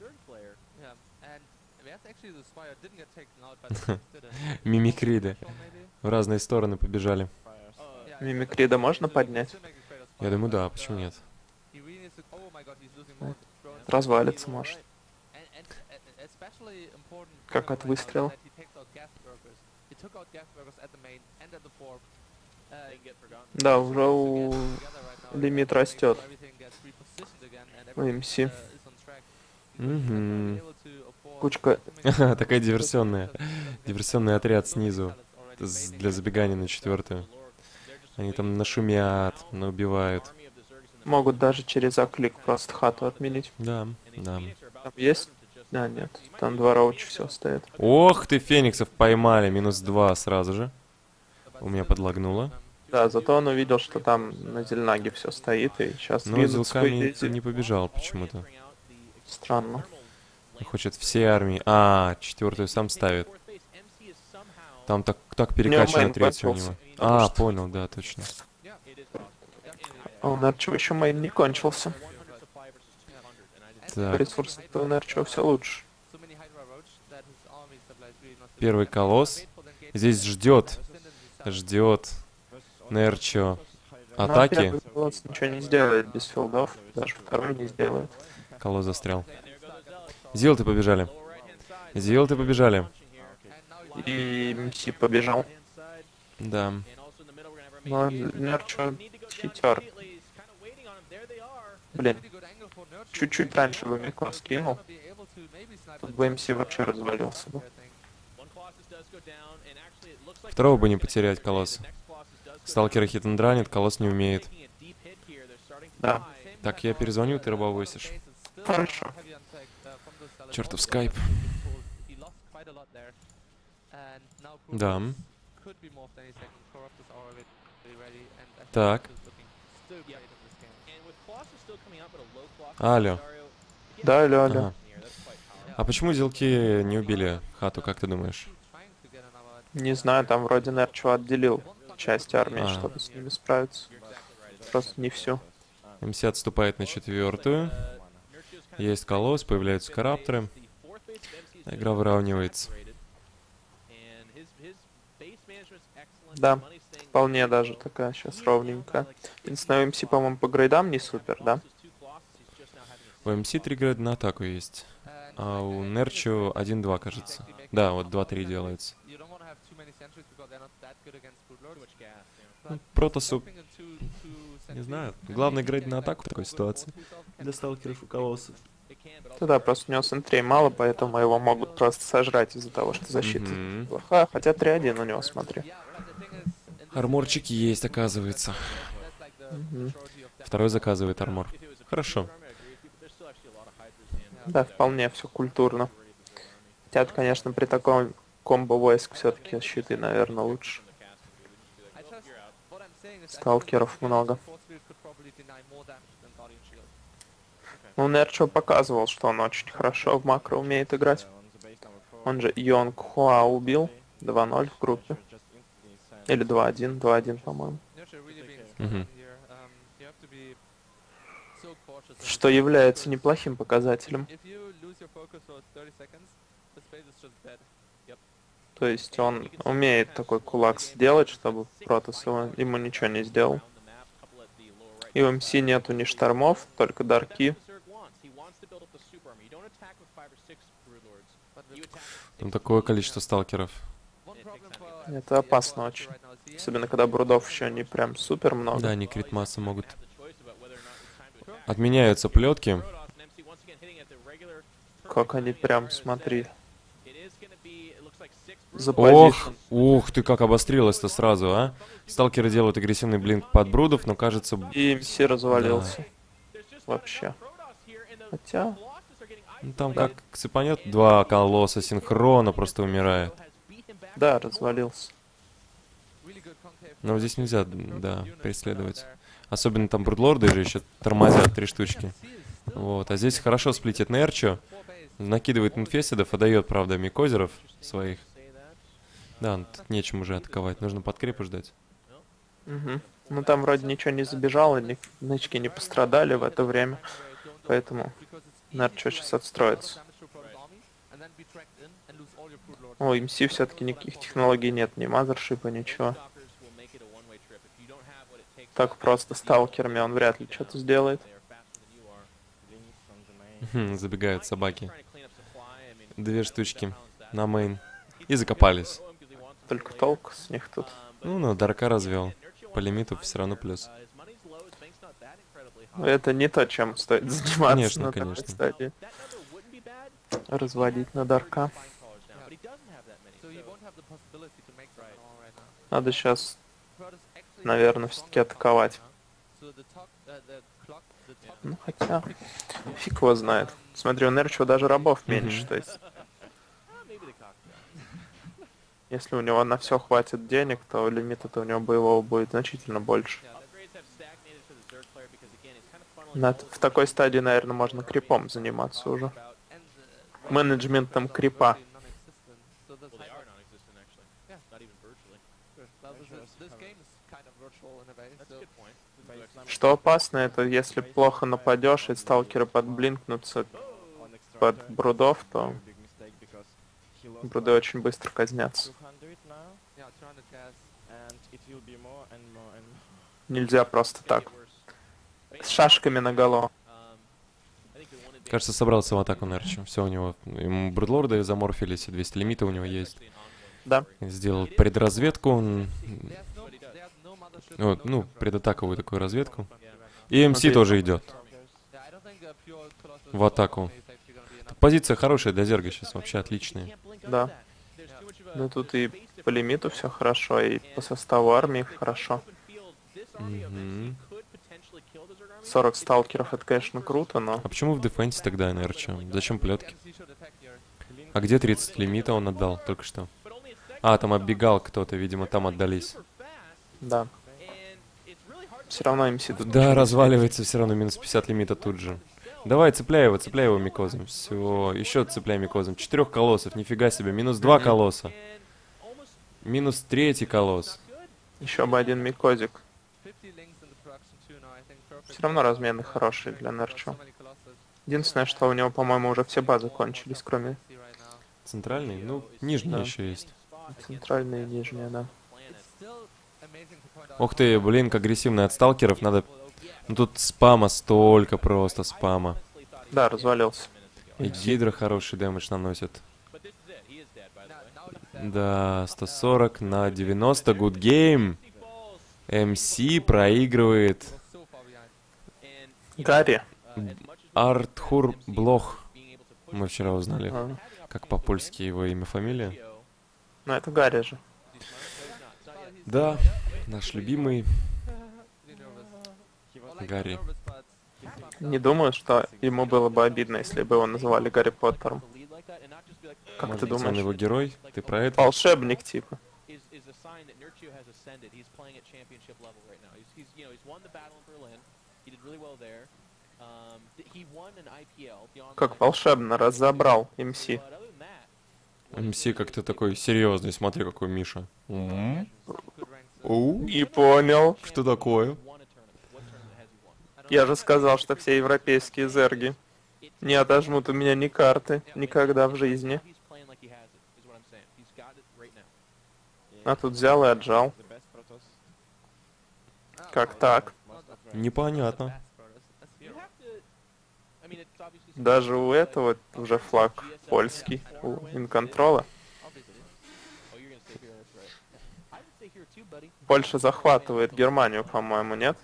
Speaker 1: Мимикриды в разные стороны побежали.
Speaker 2: Мимикрида можно поднять?
Speaker 1: Я думаю, да, почему нет?
Speaker 2: Развалится, может. Как от выстрела. Да, уже лимит растет. У МС.
Speaker 1: Мгм.
Speaker 2: Кучка.
Speaker 1: Такая диверсионная. Диверсионный отряд снизу. Для забегания на 4-ю. Они там нашумят, наубивают.
Speaker 2: Могут даже через оклик просто хату отменить.
Speaker 1: Да, да.
Speaker 2: Там есть? А, нет. Там 2 роуча все стоит.
Speaker 1: Ох ты, фениксов поймали. -2 сразу же. У меня подлагнуло.
Speaker 2: Да, зато он увидел, что там на Зельнаге все стоит, и сейчас
Speaker 1: Но
Speaker 2: видит свой
Speaker 1: Зилками
Speaker 2: леди.
Speaker 1: не побежал почему-то.
Speaker 2: Странно.
Speaker 1: Хочет все армии. А, 4-ю сам ставит. Там так перекачано
Speaker 2: мейн
Speaker 1: 3-ю у
Speaker 2: кончился,
Speaker 1: него.
Speaker 2: потому
Speaker 1: А,
Speaker 2: что-
Speaker 1: понял, да, точно.
Speaker 2: А у Нерчо еще мейн не кончился.
Speaker 1: Так,
Speaker 2: Ресурсы у Нерчо все лучше.
Speaker 1: первый колосс. Здесь ждет Нерчо
Speaker 2: Но
Speaker 1: атаки.
Speaker 2: первый колосс ничего не сделает без филдов. Даже второй не сделает.
Speaker 1: Колосс застрял. Зилты побежали. Зилты побежали.
Speaker 2: И МС побежал.
Speaker 1: Да.
Speaker 2: Но Нерчо читер. Блин, чуть-чуть раньше бы Мико скинул. Тут бы МС вообще развалился бы.
Speaker 1: Второго бы не потерять колосса. Сталкера хитандранит, колосс не умеет.
Speaker 2: Да.
Speaker 1: Так, я перезвоню, ты рабовысишь.
Speaker 2: Хорошо.
Speaker 1: Чертов скайп. Да. Так. Алло.
Speaker 2: Да, алло, алло.
Speaker 1: Ага. А почему зилки не убили хату, как ты думаешь?
Speaker 2: Не знаю, там вроде Нерчо отделил часть армии,
Speaker 1: А.
Speaker 2: чтобы с ними справиться. Просто не всю.
Speaker 1: МС отступает на 4-ю. Есть колосс, появляются карапторы. Игра выравнивается.
Speaker 2: Да, вполне даже такая сейчас ровненькая. Единственное, у МС, по-моему, по грейдам не супер, да?
Speaker 1: У МС 3 грейда на атаку есть. А у Нерчо 1-2, кажется. Да, вот 2-3 делается. Протосу, не знаю, главный грейд на атаку в такой ситуации.
Speaker 3: Для сталкеров и колоссов.
Speaker 2: Да, просто у него сентрей мало, поэтому его могут просто сожрать из-за того, что защита
Speaker 1: Мгм.
Speaker 2: плохая. Хотя 3-1 у него, смотри.
Speaker 1: Арморчик есть, оказывается.
Speaker 2: Мгм.
Speaker 1: Второй заказывает армор. Хорошо.
Speaker 2: Да, вполне все культурно. Хотя, конечно, при таком комбо войск все-таки щиты, наверное, лучше. Сталкеров много. Ну, Нерчо показывал, что он очень хорошо в макро умеет играть. Он же Йонг Хуа убил 2-0 в группе. Или 2-1, 2-1, по-моему.
Speaker 1: Мгм.
Speaker 2: Что является неплохим показателем. То есть он умеет такой кулак сделать, чтобы Протос ему ничего не сделал. И у МС нету ни штормов, только дарки.
Speaker 1: Там такое количество сталкеров.
Speaker 2: Это опасно очень. Особенно когда брудов еще не прям супер много.
Speaker 1: Да, они критмассы могут. Отменяются плетки.
Speaker 2: Как они прям, смотри.
Speaker 1: Ох,
Speaker 2: Запозишн.
Speaker 1: ух ты, как обострилось-то сразу, а? Сталкеры делают агрессивный блинк под брудов, но кажется...
Speaker 2: И МС развалился. Вообще. Хотя,
Speaker 1: Ну, там как цепанет, два колосса синхронно просто умирает.
Speaker 2: да, развалился.
Speaker 1: Но здесь нельзя, да, преследовать. Особенно там брудлорды же еще тормозят 3 штучки. Вот, а здесь хорошо сплитит Нерчо. Накидывает инфестидов, отдает, правда, микозеров своих. Да, ну, тут нечем уже атаковать, нужно подкрепы ждать.
Speaker 2: Угу. Ну там вроде ничего не забежало, нычки не пострадали в это время. Поэтому Нерчо сейчас отстроится. О, МС все-таки никаких технологий нет, ни мазершипа, ничего. Так просто сталкерами он вряд ли что-то сделает.
Speaker 1: Забегают собаки. 2 штучки на мейн. И закопались.
Speaker 2: Только толк с них тут.
Speaker 1: Ну, Дарка развел. По лимиту все равно плюс.
Speaker 2: Но это не то, чем стоит заниматься
Speaker 1: Конечно,
Speaker 2: на
Speaker 1: конечно.
Speaker 2: такой стадии. Разводить на Дарка. Надо сейчас, наверное, все-таки атаковать. Ну, хотя, фиг его знает. Смотри, у Нерчо даже рабов меньше, то есть... Если у него на все хватит денег, то лимита-то у него боевого будет значительно больше. В такой стадии, наверное, можно крипом заниматься уже. Менеджментом крипа. Что опасно, это если плохо нападешь и сталкеры подблинкнутся под брудов, то бруды очень быстро казнятся. Нельзя просто так. С шашками наголо.
Speaker 1: Кажется, собрался в атаку Нерчо. Все у него. Ему брудлорды заморфились, и 200 лимита у него есть.
Speaker 2: Да.
Speaker 1: Сделал предразведку. Ну, предатаковую такую разведку. И МС тоже идет в атаку. Позиция хорошая для Зерга сейчас, вообще отличная.
Speaker 2: Да. Ну тут и по лимиту все хорошо, и по составу армии хорошо. 40 сталкеров это, конечно, круто, но...
Speaker 1: А почему в дефенсе тогда Нерчо? Зачем плетки? А где 30 лимита он отдал только что? А, там оббегал кто-то, видимо, там отдались.
Speaker 2: Да. Все равно МС тут...
Speaker 1: Да, разваливается все равно, минус 50 лимита тут же. Давай, цепляй его микозом. Все, еще цепляй микозом. 4 колоссов, нифига себе, минус 2 колосса. Минус 3 колосс.
Speaker 2: Еще бы один микозик. Все равно размены хорошие для Нерчо. Единственное, что у него, по-моему, уже все базы кончились, кроме...
Speaker 1: Центральный? Ну, нижний
Speaker 2: Да.
Speaker 1: еще есть.
Speaker 2: Центральная и нижняя, да.
Speaker 1: Ух ты, блин, как агрессивно от сталкеров. Надо... Ну тут спама столько просто, спама.
Speaker 2: Да, развалился.
Speaker 1: И гидра хороший дэмэдж наносит. Да, 140 на 90, good game. МС проигрывает.
Speaker 2: Гарри.
Speaker 1: Артхур Блох. Мы вчера узнали,
Speaker 2: А,
Speaker 1: как по-польски его имя, фамилия.
Speaker 2: ну это Гарри же.
Speaker 1: Да, наш любимый Гарри.
Speaker 2: Не думаю, что ему было бы обидно, если бы его называли Гарри Поттером. Как
Speaker 1: Может
Speaker 2: ты
Speaker 1: быть, он
Speaker 2: думаешь?
Speaker 1: его герой? Ты про это?
Speaker 2: Волшебник, типа. Как волшебно разобрал МС.
Speaker 1: МС как-то такой серьезный, смотри, какой Миша. Оу,
Speaker 2: Не понял.
Speaker 1: что такое?
Speaker 2: Я же сказал, что все европейские зерги не отожмут у меня ни карты. Никогда в жизни. А тут взял и отжал. Как так?
Speaker 1: Непонятно.
Speaker 2: Даже у этого уже флаг польский, у Инконтрола. Польша захватывает Германию, по-моему, нет?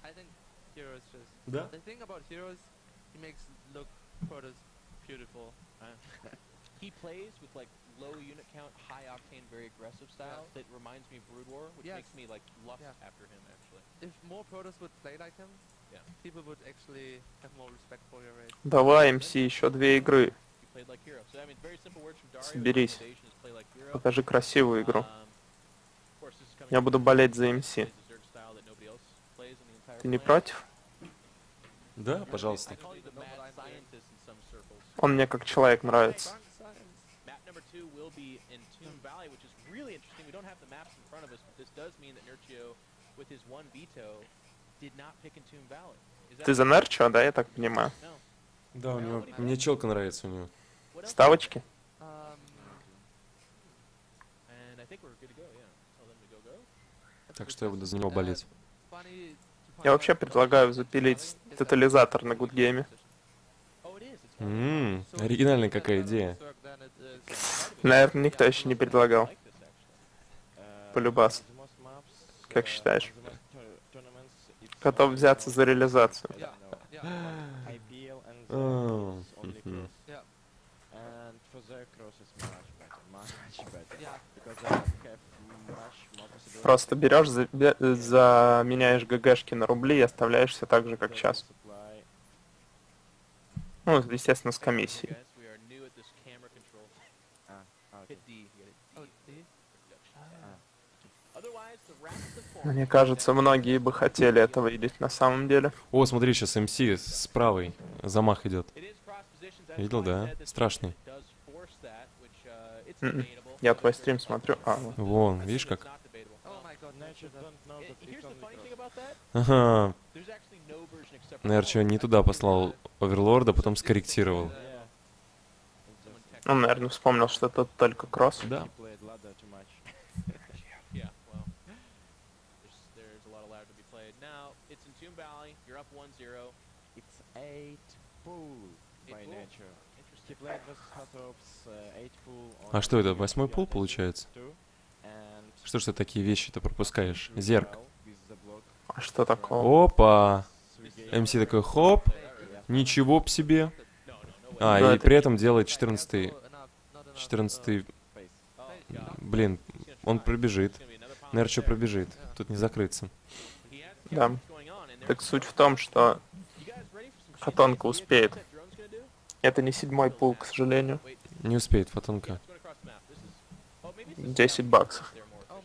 Speaker 1: Да?
Speaker 4: low unit count, high octane, very aggressive style that reminds me of Brood War, which makes me like lust after him actually.
Speaker 5: If more Protoss would play like him,
Speaker 4: Yeah.
Speaker 5: people would actually have more respect for your race.
Speaker 2: Давай, МС, еще 2 игры.
Speaker 4: He played like hero. So I mean, very simple words from Dario.
Speaker 2: Соберись.
Speaker 4: Recommendation is play like hero.
Speaker 2: Покажи красивую игру.
Speaker 4: Of course, this is coming
Speaker 2: Я
Speaker 4: from
Speaker 2: буду болеть за МС.
Speaker 4: plays a Zerg style that nobody else plays in the entire
Speaker 2: Ты не
Speaker 4: clan.
Speaker 2: против?
Speaker 1: Да, пожалуйста.
Speaker 4: I call you the mad scientist in some circles.
Speaker 2: Он мне как человек нравится.
Speaker 4: Map number 2 will be in Tomb Valley, which is really interesting. We don't have the maps in front of us, but this does mean that Nerchio, with his one veto, did not pick in Tomb Valley. Is that
Speaker 2: Ты за Нерчо, да, я так понимаю?
Speaker 4: no?
Speaker 1: Да, у него... Мне челка нравится у него.
Speaker 4: What else?
Speaker 2: Ставочки?
Speaker 4: And I think we're good to go. Yeah. Tell them to go.
Speaker 1: Так что я буду за него болеть.
Speaker 2: Я вообще предлагаю запилить тотализатор на Гудгейме.
Speaker 4: Oh, it is. It's
Speaker 1: Оригинальная какая идея.
Speaker 2: Наверное, никто еще не предлагал. Полюбас. Как считаешь? Готов взяться за реализацию. Просто берешь, заменяешь ГГшки на рубли и оставляешь все так же, как сейчас. Ну, естественно, с комиссией. Мне кажется, многие бы хотели этого видеть на самом деле.
Speaker 1: О, смотри, сейчас МС с правой. Замах идет. Видел, да? Страшный.
Speaker 2: Я твой стрим смотрю. Вот.
Speaker 1: Вон, видишь как? Ага. Наверное, не туда послал Оверлорда, потом скорректировал.
Speaker 2: Он, наверное, вспомнил, что тут только кросс.
Speaker 1: Да. А что это, 8-й пул получается? Что ж ты такие вещи-то пропускаешь? Зерк.
Speaker 2: А что такого?
Speaker 1: Опа! МС такой, хоп, ничего б себе. А,
Speaker 2: Да,
Speaker 1: и
Speaker 2: это-
Speaker 1: при этом делает 14-й... 14-й... Блин, он пробежит. Наверное, что пробежит. Тут не закрыться.
Speaker 2: Да. Так суть в том, что Фотонка успеет. Это не 7-й пул, к сожалению.
Speaker 1: Не успеет фотонка.
Speaker 2: 10 баксов.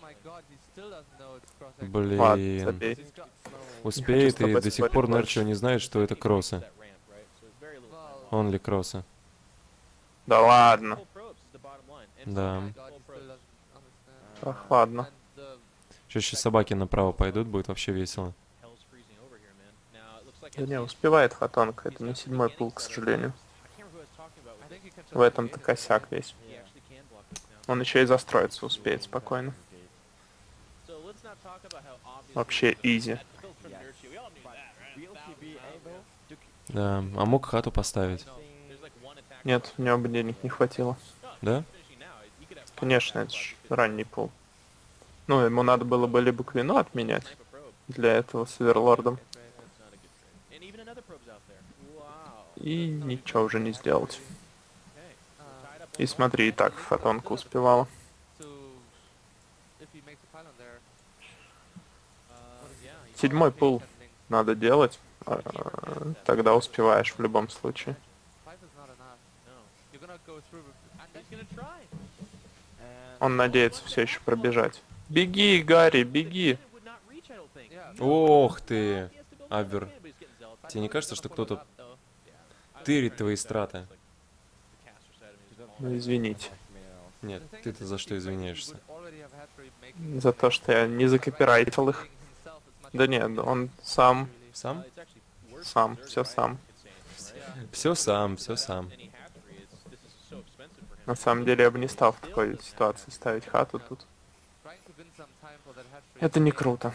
Speaker 2: Ладно,
Speaker 1: Блин.
Speaker 2: забей.
Speaker 1: Успеет
Speaker 2: с тобой
Speaker 1: и до сих
Speaker 2: спорить
Speaker 1: пор
Speaker 2: больше.
Speaker 1: Нерчо не знает, что это кроссы. Он ли кроссы.
Speaker 2: Да ладно.
Speaker 1: Да.
Speaker 2: Ах, ладно.
Speaker 1: Сейчас собаки направо пойдут, будет вообще весело.
Speaker 2: Да не, успевает Фотонка. Это не 7-й пул, к сожалению. В этом-то косяк весь. Он еще и застроиться успеет спокойно. Вообще изи.
Speaker 1: Да, а мог хату поставить.
Speaker 2: Нет, у него бы денег не хватило.
Speaker 1: Да?
Speaker 2: Конечно, это ж ранний пул. Ну, ему надо было бы либо Квину отменять для этого с Оверлордом. И ничего уже не сделать. И смотри, и так Фотонка успевала. 7-й пул надо делать. Тогда успеваешь в любом случае. Он надеется все еще пробежать. Беги, Гарри, беги!
Speaker 1: Ох ты, Абвер. Тебе не кажется, что кто-то тырит твои страты?
Speaker 2: Ну, извините.
Speaker 1: Нет, ты-то за что извиняешься?
Speaker 2: За то, что я не закопирайтил их. Да нет, он сам,
Speaker 1: Сам?
Speaker 2: все сам.
Speaker 1: Все сам, все сам.
Speaker 2: На самом деле я бы не стал в такой ситуации ставить хату тут. Это не круто.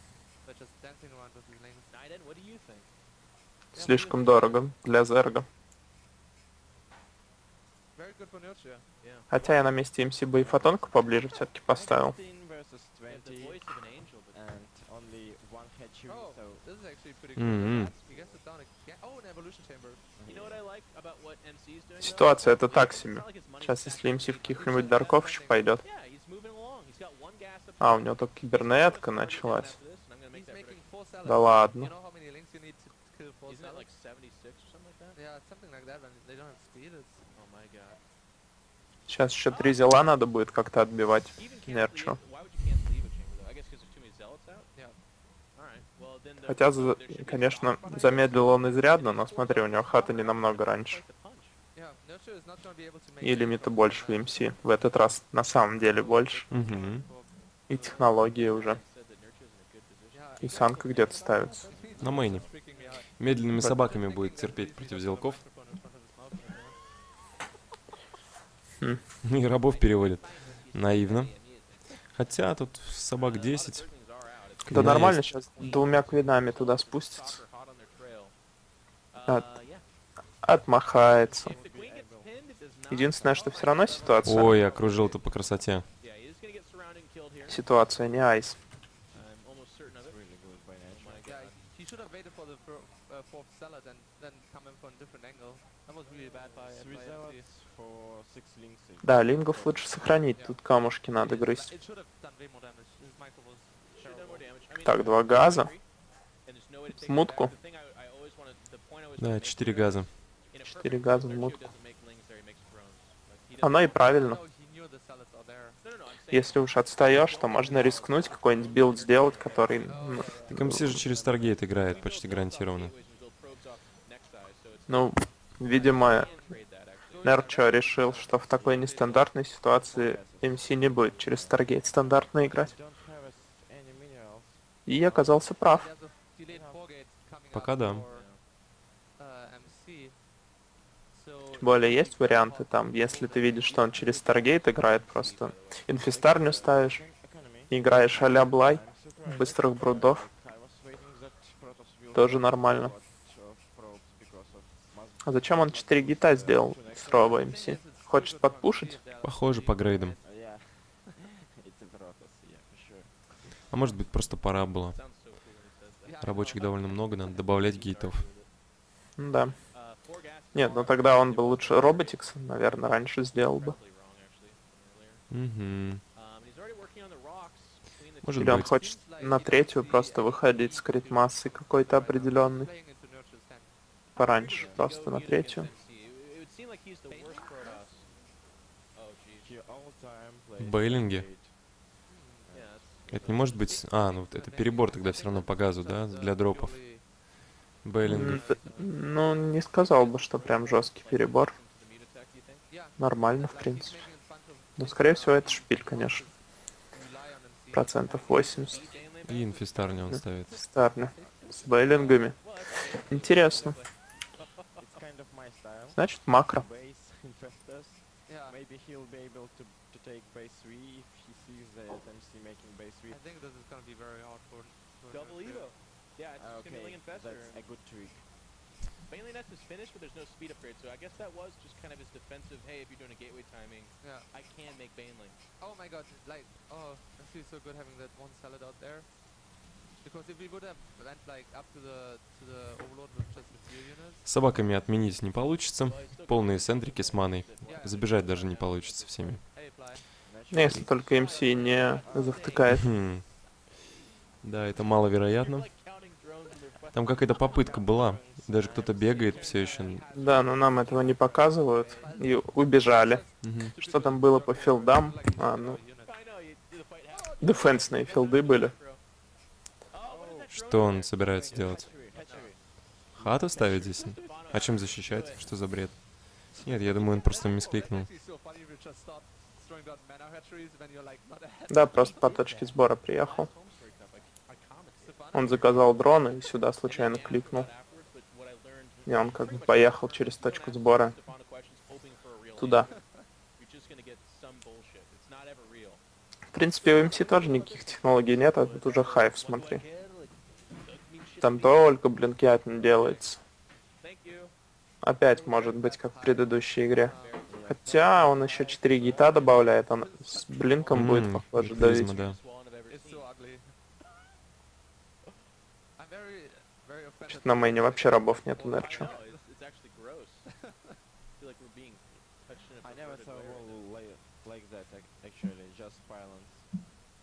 Speaker 2: Слишком дорого для Зерга. Хотя я на месте МС бы и Фотонку поближе все-таки поставил. Ситуация это так себе. Сейчас если МС в каких-нибудь дарков еще пойдет. А, у него только кибернетка началась. Да ладно. Сейчас еще 3 зела надо будет как-то отбивать. Нерчу. Хотя, конечно, замедлил он изрядно, но смотри, у него хата не намного раньше. И лимита больше в МС. В этот раз на самом деле больше.
Speaker 1: Угу.
Speaker 2: И технологии уже. И санка где-то ставится.
Speaker 1: На мейне. Медленными собаками будет терпеть против зелков. И рабов переводят. Наивно. Хотя тут собак 10.
Speaker 2: Да
Speaker 1: Квина
Speaker 2: нормально,
Speaker 1: есть.
Speaker 2: сейчас 2 квинами туда спустится. Отмахается.
Speaker 4: If the queen gets pinned, it does not
Speaker 2: Единственное, что все равно ситуация.
Speaker 1: Ой, окружил-то по красоте.
Speaker 4: Yeah, he is gonna get surrounded and killed here.
Speaker 2: Ситуация не айс.
Speaker 4: I'm almost certain of it. Oh my
Speaker 5: Yeah,
Speaker 4: god.
Speaker 5: he should have waited for the fourth salad and then come in from a different angle. That was really bad by MC.
Speaker 2: Да, лингов лучше сохранить. Тут камушки надо грызть.
Speaker 5: It should have done way more damage. His micro was
Speaker 4: Should've done more
Speaker 5: terrible.
Speaker 4: damage. I mean,
Speaker 2: Так, 2 газа.
Speaker 4: and there's no way to take it
Speaker 2: Мутку.
Speaker 4: back. The thing I always wanted, the point I always
Speaker 1: Да,
Speaker 4: wanted to make
Speaker 1: 4
Speaker 4: clear
Speaker 1: газа.
Speaker 4: is, in a
Speaker 2: 4
Speaker 4: perfect
Speaker 2: газа
Speaker 4: world,
Speaker 2: в
Speaker 4: Nerchio
Speaker 2: мутку.
Speaker 4: doesn't make lings there, he makes drones. Like, he
Speaker 2: Оно и
Speaker 4: doesn't-
Speaker 2: правильно.
Speaker 5: No, he knew the salads are there.
Speaker 4: No, no, no, I'm saying-
Speaker 2: Если уж отстаешь, то можно рискнуть, какой-нибудь билд сделать, который... ну,
Speaker 1: Так МС же через Таргейт играет почти гарантированно.
Speaker 2: Ну, видимо, Нерчо решил, что в такой нестандартной ситуации МС не будет через Старгейт стандартно играть. И оказался прав.
Speaker 5: There's a delayed foregate coming
Speaker 1: Пока
Speaker 5: up
Speaker 1: да.
Speaker 5: for, MC. So
Speaker 2: Тем более есть варианты там, если ты видишь, что он через Старгейт играет, просто инфестарню ставишь, играешь а-ля Блай, быстрых брудов, тоже нормально. А зачем он 4 гита сделал с Робо МС? Хочет подпушить?
Speaker 1: Похоже по грейдам. А может быть просто пора было. Рабочих довольно много, надо добавлять гейтов.
Speaker 2: Да. Нет, ну тогда он бы лучше Роботикс, наверное, раньше сделал бы.
Speaker 1: Угу. Может
Speaker 2: Или он
Speaker 1: быть.
Speaker 2: хочет на третью просто выходить с крит-массой какой-то определенный.
Speaker 5: playing into Nurture's hand.
Speaker 2: Пораньше, просто на третью.
Speaker 1: Бейлинги. Это не может быть... А, ну это перебор тогда все равно по газу, да? Для дропов. Бейлинги.
Speaker 2: Ну, не сказал бы, что прям жесткий перебор.
Speaker 5: Yeah,
Speaker 2: Нормально, в
Speaker 5: like he's
Speaker 2: принципе.
Speaker 5: making a bunch of
Speaker 2: Но, скорее всего, это шпиль, конечно.
Speaker 5: rely on MC.
Speaker 2: Процентов 80.
Speaker 1: И инфестарни он ставит.
Speaker 2: Старно. С бейлингами. Интересно. Значит, макро.
Speaker 5: Yeah,
Speaker 6: Maybe he'll be able to take base 3 if he sees that MC making base 3.
Speaker 5: I think this is gonna be very hard for
Speaker 4: Double
Speaker 5: Nurture.
Speaker 4: Evo. Yeah, it's just gonna be
Speaker 6: Okay,
Speaker 4: Ling Infestor.
Speaker 6: that's a good trick.
Speaker 4: Mainly Nest is finished, but there's no speed upgrade, so I guess that was just kind of his defensive, hey, if you're doing a gateway timing,
Speaker 5: Yeah.
Speaker 4: I can make Baneling.
Speaker 5: Oh my god, like, oh, it feels so good having that one salad out there. Because if we would have went like up to the overload with just the few units,
Speaker 1: Собаками отменить не получится. Полные центрики с маной.
Speaker 5: yeah.
Speaker 1: Забежать даже не получится всеми.
Speaker 5: Hey, fly.
Speaker 2: Ну, если только МС не завтыкает.
Speaker 1: Хм. Да, это маловероятно. Там какая-то попытка была. Даже кто-то бегает все еще.
Speaker 2: Да, но нам этого не показывают. И убежали.
Speaker 1: Мгм.
Speaker 2: Что там было по филдам? А, ну, дефенсные филды были.
Speaker 1: Что он собирается делать? Хату ставить здесь? А чем защищать? Что за бред? Нет, я думаю, он просто мискликнул.
Speaker 5: Actually, so funny to just start throwing out mana hatcheries when you're like not ahead.
Speaker 2: Да, просто по точке сбора приехал. Он заказал дрона и сюда случайно кликнул. И он как бы поехал через точку сбора туда. В принципе, у МС тоже никаких технологий нет, а тут уже хайп, смотри. Там только блинкят не делается. Опять может быть, как в предыдущей игре. Хотя он еще 4 гита добавляет, он с блинком будет, похоже, давить.
Speaker 1: Призма, да.
Speaker 5: It's so ugly. I'm very offended.
Speaker 2: Что-то на мейне вообще рабов нету, Нерчо.
Speaker 6: I never saw a wall like that actually, just violence.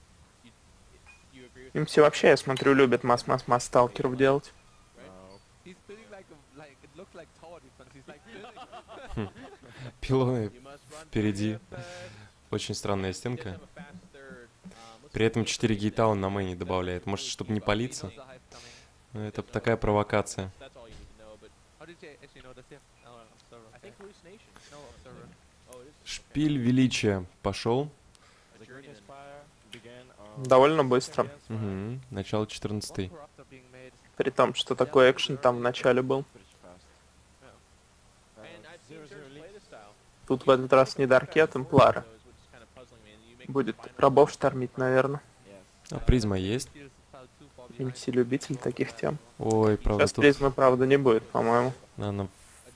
Speaker 2: МС вообще, я смотрю, любит масс-масс-масс сталкеров делать.
Speaker 5: He's building like it looks like tower defense. He's like building.
Speaker 1: Пилоны впереди. Очень странная стенка. При этом 4 гейта он на мейне добавляет. Может, чтобы не палиться?
Speaker 5: The hive coming.
Speaker 1: Ну, это такая провокация.
Speaker 5: How did you actually know this? Yeah. Oh, observer. Okay. No observer.
Speaker 1: Шпиль величия пошел.
Speaker 6: The greatest fire began on
Speaker 2: Довольно быстро.
Speaker 1: Угу. Начало
Speaker 5: One
Speaker 1: 14
Speaker 5: corruptor being made.
Speaker 2: При том, что такой экшен там в начале был.
Speaker 6: pretty fast. Zero lead.
Speaker 2: Тут в этот раз не Дарки, а Темплары. Будет рабов штормить, наверное.
Speaker 6: Yes.
Speaker 1: А призма есть?
Speaker 5: Feels fell too far behind.
Speaker 2: МС любитель таких тем.
Speaker 1: Ой, правда,
Speaker 2: Сейчас
Speaker 1: тут
Speaker 2: призмы, правда, не будет, по-моему.
Speaker 1: она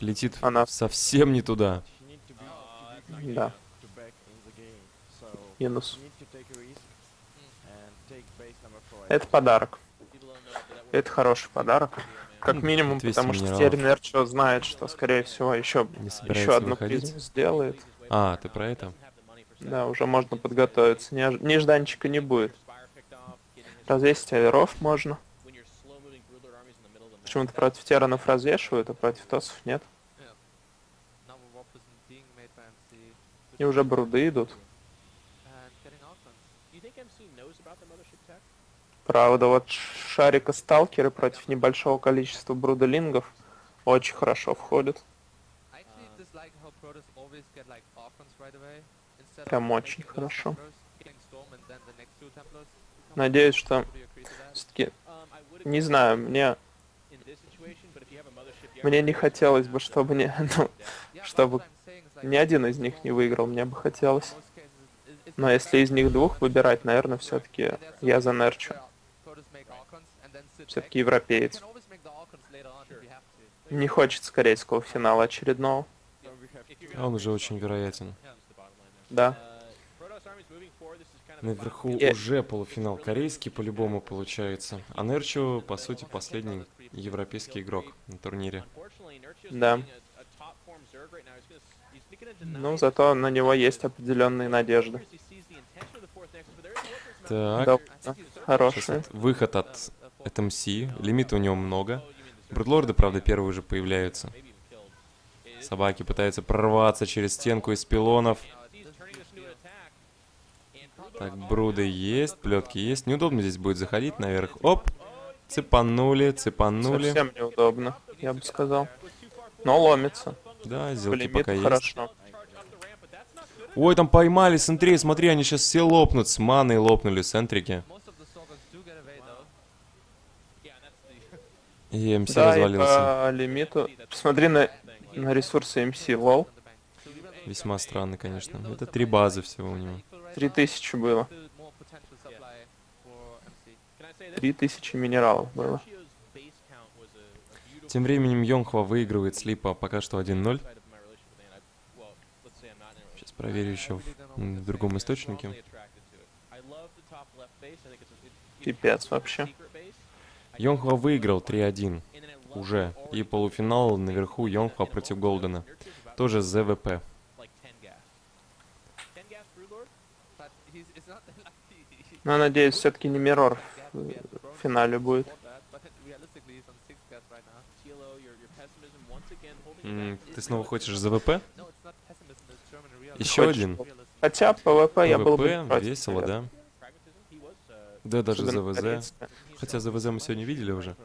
Speaker 1: Летит
Speaker 2: Она,
Speaker 1: совсем не туда.
Speaker 6: You need to be
Speaker 2: да,
Speaker 6: to back in the game. So
Speaker 2: минус.
Speaker 6: you need to take a risk and take base number 4.
Speaker 2: Это подарок.
Speaker 4: People don't know, but that
Speaker 2: Это хороший подарок. Как минимум,
Speaker 1: 200
Speaker 2: потому что
Speaker 1: минералов.
Speaker 2: теперь Нерчо знает, что, скорее всего, еще
Speaker 1: Не
Speaker 2: еще
Speaker 1: собирается
Speaker 2: одну
Speaker 1: выходить.
Speaker 2: призму сделает.
Speaker 1: А, ты про это?
Speaker 2: Да, уже можно подготовиться. Нежданчика не будет. Развесить аверов можно. Почему-то против Теранов развешивают, а против Тосов нет.
Speaker 5: Now a warp isn't being made by MC
Speaker 2: И уже бруды идут.
Speaker 5: and getting outguns.
Speaker 4: Do you think MC knows about the mothership tech?
Speaker 2: Правда, вот шарика сталкеры против небольшого количества брудолингов очень хорошо входят.
Speaker 5: I actually dislike how Protoss always get like offense right away instead
Speaker 2: Прям
Speaker 5: of
Speaker 2: очень
Speaker 5: taking those
Speaker 2: хорошо.
Speaker 5: Templars, killing Storm and then the next two Templars come
Speaker 2: Надеюсь,
Speaker 5: in.
Speaker 2: что
Speaker 5: Do you agree to that?
Speaker 2: все-таки,
Speaker 4: I would
Speaker 2: не
Speaker 4: agree
Speaker 2: знаю, мне
Speaker 4: in this situation, but if you have a mothership, you
Speaker 2: мне
Speaker 4: have
Speaker 2: не
Speaker 4: to
Speaker 2: хотелось бы, чтобы не, ну,
Speaker 5: Yeah,
Speaker 2: чтобы
Speaker 5: but what I'm saying is, like,
Speaker 2: ни один из них не выиграл, мне бы хотелось.
Speaker 5: in most cases, if
Speaker 2: Но
Speaker 5: it's
Speaker 2: если из них двух выбирать, наверное, все-таки
Speaker 5: and there's
Speaker 2: я
Speaker 5: some
Speaker 2: за
Speaker 5: cases
Speaker 2: Нерчу.
Speaker 5: where Protoss make Archons and then sit
Speaker 2: Все-таки
Speaker 5: back,
Speaker 2: европеец.
Speaker 5: you can always make the Archons later on if you have to.
Speaker 2: Не хочется корейского финала очередного.
Speaker 6: So we have
Speaker 1: А он уже очень вероятен.
Speaker 2: Да.
Speaker 1: Наверху
Speaker 2: Я-
Speaker 1: уже полуфинал корейский по-любому получается. А Нерчо, по сути, последний европейский игрок на турнире.
Speaker 2: Да. Ну, зато на него есть определенные надежды.
Speaker 1: Так,
Speaker 2: Да,
Speaker 1: сейчас
Speaker 2: хорошие.
Speaker 1: вот выход от MMC. Лимита у него много. Брудлорды, правда, первые уже появляются. Собаки пытаются прорваться через стенку из пилонов. Так, бруды есть, плетки есть. Неудобно здесь будет заходить наверх. Оп! Цепанули, цепанули.
Speaker 2: Совсем неудобно, я бы сказал. Но ломится.
Speaker 1: Да,
Speaker 2: По
Speaker 1: зелки
Speaker 2: лимиту
Speaker 1: пока есть.
Speaker 2: хорошо.
Speaker 1: Ой, там поймали сентрей, смотри, они сейчас все лопнут. С маной лопнули сентрики.
Speaker 5: Most of the Stalkers do get away though.
Speaker 1: И МС
Speaker 2: Да, и
Speaker 1: развалился.
Speaker 2: по лимиту. Посмотри на ресурсы MC, лол.
Speaker 1: Весьма странно, конечно. Это 3 базы всего у него.
Speaker 2: 3000 было.
Speaker 5: Still more potential supply for MC.
Speaker 2: 3000 минералов было.
Speaker 1: Тем временем Йонхва выигрывает слипа пока что 1-0. Сейчас проверю еще в другом источнике.
Speaker 2: Пипец вообще.
Speaker 1: Йонхва выиграл 3-1 уже. И полуфинал наверху Йонхва против Голдена. Тоже ЗВП.
Speaker 5: But it's not like
Speaker 2: Но надеюсь, все-таки не Миррор в финале будет.
Speaker 5: but realistically he's on 6 gas right now.
Speaker 1: Ты снова хочешь ЗВП?
Speaker 5: No, it's not pessimism, it's German realism.
Speaker 1: Еще
Speaker 2: Хочешь?
Speaker 1: один.
Speaker 5: Realism.
Speaker 2: Хотя ПВП я был бы не
Speaker 1: ПВП,
Speaker 2: против.
Speaker 1: весело, да? Да, даже ЗВЗ. Хотя ЗВЗ мы сегодня видели уже.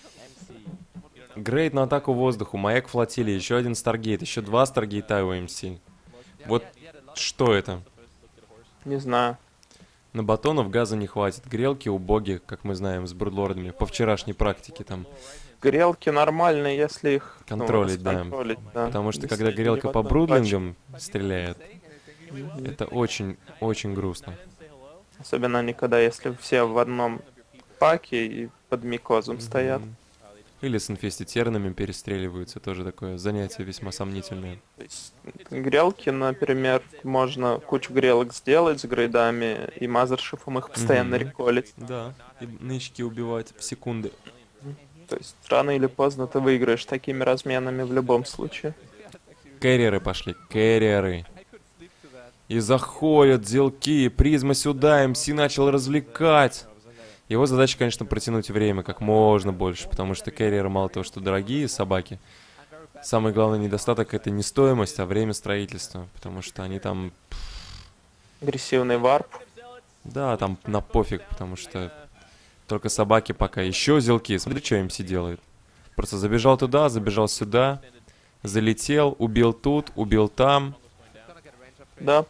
Speaker 1: Грейд на атаку воздуху, маяк флотилии, еще один Старгейт, еще 2 Старгейта у МС. Вот что это?
Speaker 2: Не знаю.
Speaker 1: На батонов газа не хватит. Грелки убоги, как мы знаем, с брудлордами. По вчерашней практике там.
Speaker 2: Грелки нормальные, если их
Speaker 1: Контролить, да.
Speaker 2: расконтролить, да.
Speaker 1: Потому что
Speaker 2: Если
Speaker 1: когда
Speaker 2: не
Speaker 1: грелка
Speaker 2: в
Speaker 1: по
Speaker 2: одном
Speaker 1: брудлингам стреляет, это очень, очень грустно.
Speaker 2: патче. Особенно они когда, если все в одном паке и под микозом стоят.
Speaker 1: Мгм. Или с инфеститернами перестреливаются. Тоже такое занятие весьма сомнительное.
Speaker 2: То есть грелки, например, можно кучу грелок сделать с грейдами, и мазершифом их постоянно
Speaker 1: Мгм.
Speaker 2: реколить.
Speaker 1: Да, и нычки убивать в секунды.
Speaker 2: То есть рано или поздно ты выиграешь такими разменами в любом случае.
Speaker 1: Кэрриеры пошли, кэрриеры. И заходят зелки, призма сюда, МС начал развлекать. Его задача, конечно, протянуть время как можно больше, потому что кэрриеры мало того, что дорогие собаки. Самый главный недостаток — это не стоимость, а время строительства, потому что они там,
Speaker 2: Агрессивный варп.
Speaker 1: да, там на пофиг, потому что только собаки пока. Еще зелки, смотри, что МС делает. Просто забежал туда, забежал сюда, залетел, убил тут, убил там.
Speaker 5: Gonna get range upgrade.
Speaker 2: Да,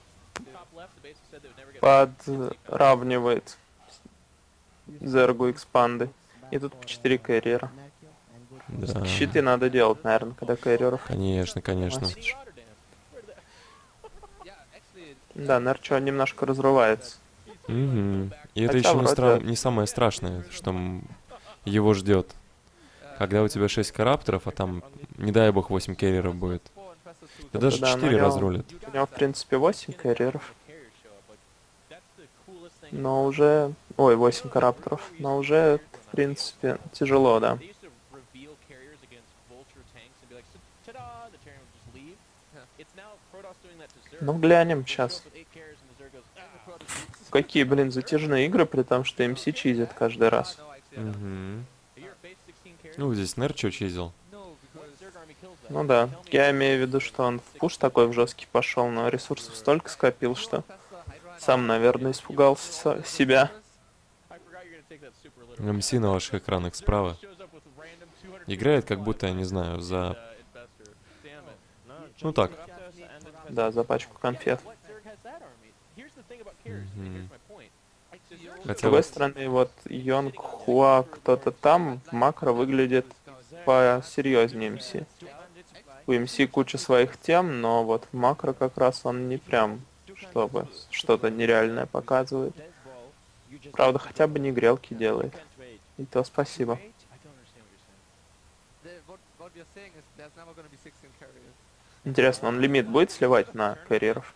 Speaker 2: подравнивает Зергу экспанды. И тут по 4 кэрриера.
Speaker 1: Да,
Speaker 2: Щиты надо делать, наверное, когда кэрриеров.
Speaker 1: конечно, конечно.
Speaker 5: Yeah, actually,
Speaker 2: Да, Нерчо немножко разрывается.
Speaker 1: Мгм. И это
Speaker 2: Хотя
Speaker 1: еще
Speaker 2: вроде-
Speaker 1: не самое страшное, что его ждет. Когда у тебя 6 карапторов, а там, не дай бог, 8 керреров будет. Да даже
Speaker 2: Да,
Speaker 1: 4 разрулят.
Speaker 2: У него, в принципе, 8 карьеров. Но уже... Ой, 8 карапторов. Но уже, в принципе, тяжело, да. Ну, глянем сейчас. Какие, блин, затяжные игры, при том, что МС чизит каждый раз.
Speaker 1: Мгм. Ну, здесь Нерчо чизил.
Speaker 2: Ну да, я имею в виду, что он в пуш такой в жесткий пошел, но ресурсов столько скопил, что сам, наверное, испугался себя.
Speaker 1: МС на ваших экранах справа. Играет как будто, я не знаю, за... Ну так.
Speaker 2: Да, за пачку конфет.
Speaker 1: Мгм.
Speaker 2: С
Speaker 1: Хотя
Speaker 2: другой
Speaker 1: вот
Speaker 2: стороны, вот Йонг Хуа, кто-то там в макро выглядит посерьезнее МС. У МС куча своих тем, но вот в макро как раз он не прям, чтобы что-то нереальное показывает. Правда, хотя бы не грелки делает. И то спасибо. Интересно, он лимит будет сливать на карьеров?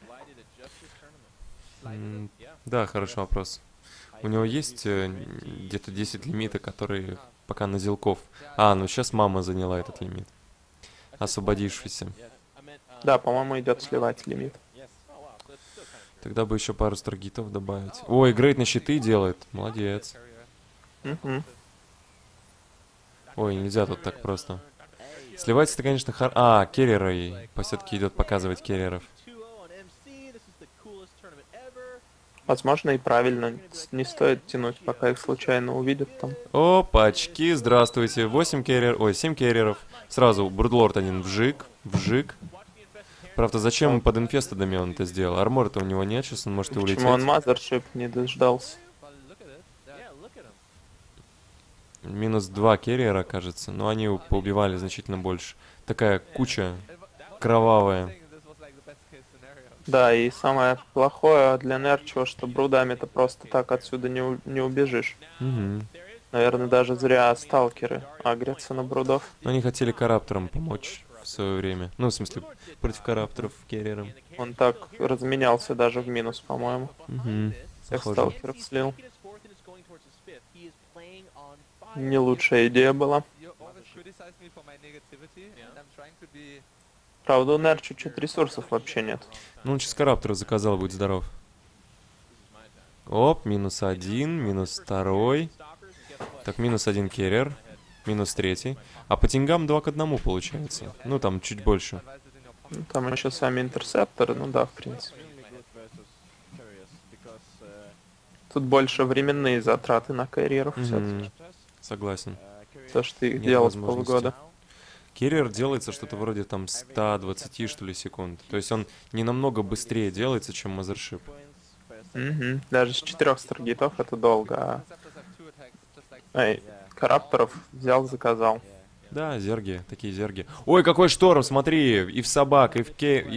Speaker 1: Да, хороший вопрос. У него есть где-то 10 лимита, которые пока на зелков. А, ну сейчас мама заняла этот лимит. Освободившийся.
Speaker 2: Да, по-моему, идет сливать лимит.
Speaker 1: Тогда бы еще пару старгитов добавить. Ой, Грейт на щиты делает. Молодец.
Speaker 2: Мгм.
Speaker 1: Ой, нельзя тут так просто. Сливать это, конечно, А, керреры. Все-таки идет показывать керреров.
Speaker 2: Возможно, и правильно. Не стоит тянуть, пока их случайно увидят там.
Speaker 1: Опачки, здравствуйте. 8 керрер, ой, 7 керреров. Сразу Брудлорд один вжик, вжик. Правда, зачем под инфестодами он это сделал? Армора-то у него нет, сейчас он может и улететь.
Speaker 2: Почему он мазершип не дождался?
Speaker 1: Минус 2 керриера, кажется. Но они его поубивали значительно больше. Такая куча кровавая.
Speaker 2: Да, и самое плохое для Нерчо, что брудами-то просто так отсюда не убежишь.
Speaker 1: Угу.
Speaker 2: Наверное, даже зря сталкеры агрятся на брудов.
Speaker 1: Но они хотели карапторам помочь в свое время. Ну, в смысле, против карапторов керрером.
Speaker 2: Он так разменялся даже в минус, по-моему.
Speaker 1: Угу.
Speaker 2: Всех
Speaker 1: Похоже.
Speaker 2: сталкеров слил. Не лучшая идея была. Правда, у Нерчо чуть ресурсов вообще нет.
Speaker 1: Ну, он сейчас караптора заказал, будет здоров. Оп, минус 1, минус 2. Так, минус 1 керрер, минус 3. А по тингам 2 к 1 получается. Ну, там чуть больше.
Speaker 2: Ну, там еще сами интерсепторы, ну да, в принципе. Тут больше временные затраты на карьеру все-таки.
Speaker 1: Согласен.
Speaker 2: То, что их
Speaker 1: Нет
Speaker 2: делать
Speaker 1: возможности.
Speaker 2: полгода.
Speaker 1: Керрер делается что-то вроде там 120, что ли, секунд. То есть он не намного быстрее делается, чем мазершип.
Speaker 2: Мгм. Даже с 4 старгитов это долго. Эй, карапторов взял, заказал.
Speaker 1: Да, зерги, такие зерги. Ой, какой шторм, смотри, и в собак, и в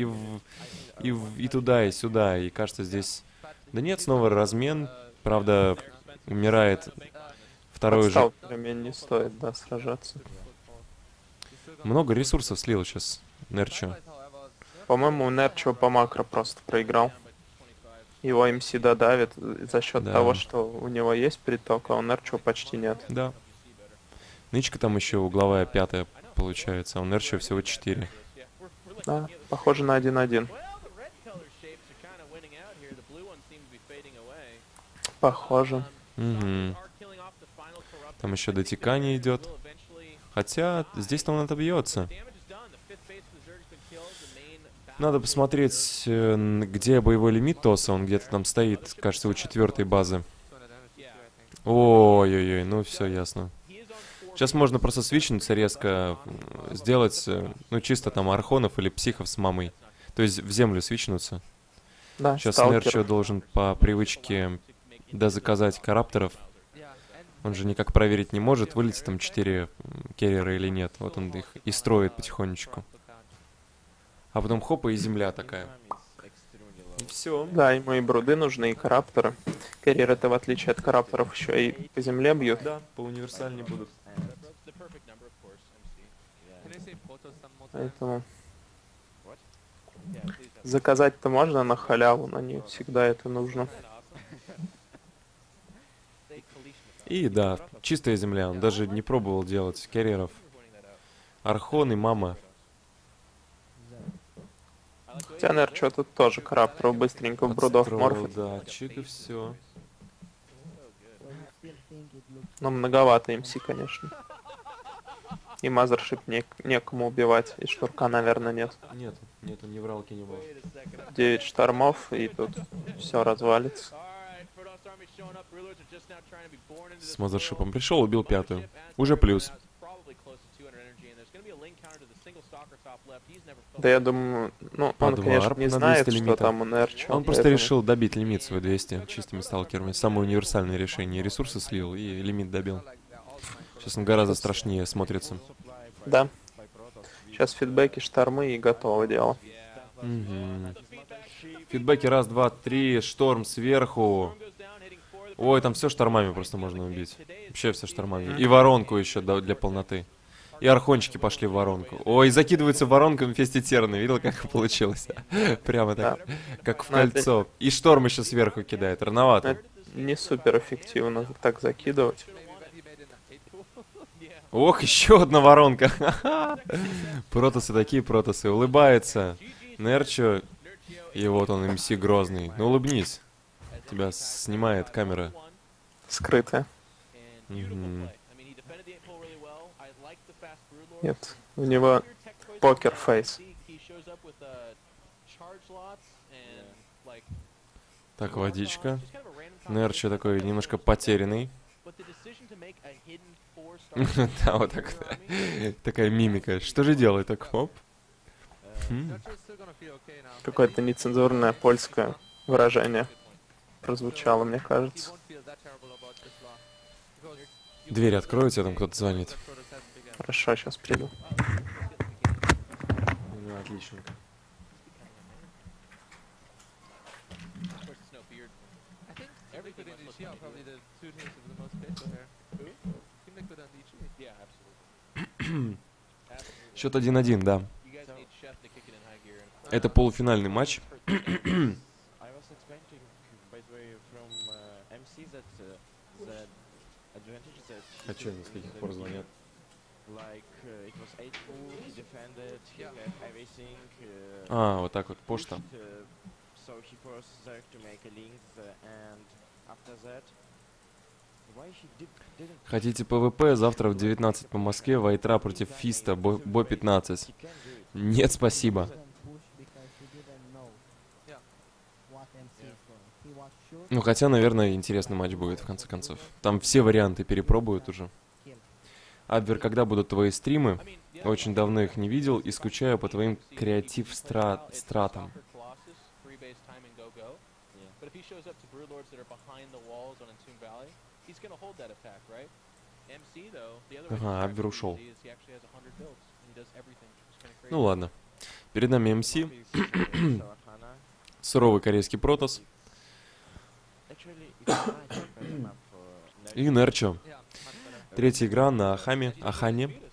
Speaker 1: и туда, и сюда. И кажется, здесь... Да нет, снова размен. Правда, умирает второй
Speaker 2: Под
Speaker 1: уже.
Speaker 2: сталкерами не стоит, да, сражаться.
Speaker 1: Много ресурсов слил сейчас Нерчо.
Speaker 2: По-моему, Нерчо по макро просто проиграл. Его МС додавит за счет
Speaker 1: Да.
Speaker 2: того, что у него есть приток, а у Нерчо почти нет.
Speaker 1: Да. Нычка там еще угловая 5 получается, а у Нерчо всего 4.
Speaker 2: Да, похоже на 1-1. Похоже.
Speaker 1: Угу. Там еще дотекание идет. Хотя здесь-то он отобьется. Надо посмотреть, где боевой лимит Тоса. Он где-то там стоит, кажется, у 4 базы. Ой-ой-ой, ну все ясно. Сейчас можно просто свичнуться резко, сделать, ну чисто там архонов или психов с мамой. То есть в землю свичнуться.
Speaker 2: Да,
Speaker 1: Сейчас
Speaker 2: сталкер.
Speaker 1: Нерчо должен по привычке дозаказать карапторов. Он же никак проверить не может, вылетит там 4 керрера или нет. Вот он их и строит потихонечку. А потом хопа и земля такая. И все.
Speaker 2: Да, ему и бруды нужны, и карапторы. Карьеры это в отличие от карапторов еще и по земле бьют.
Speaker 1: Да, по универсальнее будут.
Speaker 5: Protoss some more time.
Speaker 2: Поэтому
Speaker 6: Yeah, please have
Speaker 2: заказать-то можно на халяву, но не всегда это нужно.
Speaker 4: Isn't that awesome? They Kalishnikov.
Speaker 1: И да, чистая земля. Он даже не пробовал делать керриеров.
Speaker 4: We're pointing that out.
Speaker 1: Архон и мама.
Speaker 4: I like the way
Speaker 2: Хотя,
Speaker 4: you
Speaker 2: наверное, что тут тоже краптеру быстренько в брудов
Speaker 1: Отстроил,
Speaker 2: морфит.
Speaker 1: да, чик и все.
Speaker 2: Но многовато МС, конечно. И мазершип некому убивать, и шнурка, наверное, нет.
Speaker 1: Нету, не вралки не было.
Speaker 4: Wait a second.
Speaker 2: 9 штормов, и тут все развалится.
Speaker 4: Alright, Protoss Army showing up. Brewlords are just now trying to be born into
Speaker 1: С
Speaker 4: this
Speaker 1: мазершипом
Speaker 4: world.
Speaker 1: пришел, убил пятую.
Speaker 4: Mothership and
Speaker 1: Уже
Speaker 4: Stalker
Speaker 1: плюс.
Speaker 4: now is probably close to 200 energy, and there's gonna be a link counter to the single Stalker top left. He's never felt
Speaker 2: Да я
Speaker 4: that.
Speaker 2: думаю, ну,
Speaker 1: По
Speaker 2: он,
Speaker 1: два
Speaker 2: конечно,
Speaker 1: арп
Speaker 2: не
Speaker 1: на
Speaker 2: знает,
Speaker 1: 200
Speaker 2: что
Speaker 1: лимита.
Speaker 2: там у Нерча.
Speaker 1: Он просто
Speaker 2: поэтому
Speaker 1: решил добить лимит свой 200 чистыми сталкерами. Самое универсальное решение. Ресурсы слил и лимит добил.
Speaker 5: Like they're all fine.
Speaker 1: Сейчас он гораздо страшнее смотрится.
Speaker 2: Да. Сейчас фидбэки, штормы и готово дело.
Speaker 1: Мгм. Фидбэки раз, два, три, шторм сверху. Ой, там все штормами просто можно убить. Вообще все штормами. И воронку еще для полноты. И архончики пошли в воронку. Ой, закидываются в воронку инфеститерны. Видел, как получилось? Прямо так, как в
Speaker 2: Но это-
Speaker 1: кольцо. И шторм еще сверху кидает. Рановато.
Speaker 2: Это не супер эффективно так закидывать.
Speaker 5: Maybe when he made an 8 pool.
Speaker 1: Ох, еще одна воронка. Протосы такие протосы. Улыбается. Нерчо. И вот он, МС Грозный. Ну улыбнись. Тебя снимает камера.
Speaker 2: Скрытое.
Speaker 1: Мгм.
Speaker 2: Нет, у него покер-фейс.
Speaker 1: Так, водичка. Нерчо такой немножко потерянный. Да, вот так. Такая мимика. Что же делает? Так, оп. Хм.
Speaker 5: Nurture is still gonna feel okay now.
Speaker 2: Какое-то нецензурное польское выражение прозвучало, мне
Speaker 5: He
Speaker 2: кажется.
Speaker 5: won't feel that terrible about this law. Because
Speaker 1: Дверь откройте, там кто-то звонит.
Speaker 5: the Protoss hasn't begun.
Speaker 2: Хорошо, сейчас приду.
Speaker 1: Ну, отлично.
Speaker 5: I think Team Liquid and DG are probably the two teams with the most facial hair. Team Liquid and DG.
Speaker 1: Счет 1-1, да. Это полуфинальный матч.
Speaker 6: I was expecting, by the way, from MC that the advantage that he
Speaker 1: А чё,
Speaker 6: took
Speaker 1: с
Speaker 6: in
Speaker 1: каких
Speaker 6: the
Speaker 1: пор
Speaker 6: beginning,
Speaker 1: звонят?
Speaker 6: like it was 8 pool, he defended, he
Speaker 5: Yeah.
Speaker 6: had everything.
Speaker 1: А, вот так вот, почта.
Speaker 6: pushed, so he forced Zerg to make a link, and after that, why he didn't?
Speaker 1: Хотите ПВП? Завтра в 19 по Москве. Вайтра против Фиста. Бо-15.
Speaker 6: He can do it.
Speaker 1: Нет, спасибо. Ну, хотя, наверное, интересный матч будет, в конце концов. Там все варианты перепробуют уже. Абвер, когда будут твои стримы? Очень давно их не видел и скучаю по твоим креатив-стратам. Ага, Абвер ушел. Ну ладно. Перед нами МС,
Speaker 6: Hana.
Speaker 1: суровый корейский протос
Speaker 6: Actually, it's quite a better map for
Speaker 1: и Нерчо.
Speaker 5: Yeah, much better.
Speaker 1: Третья игра на Ахане.
Speaker 5: He might.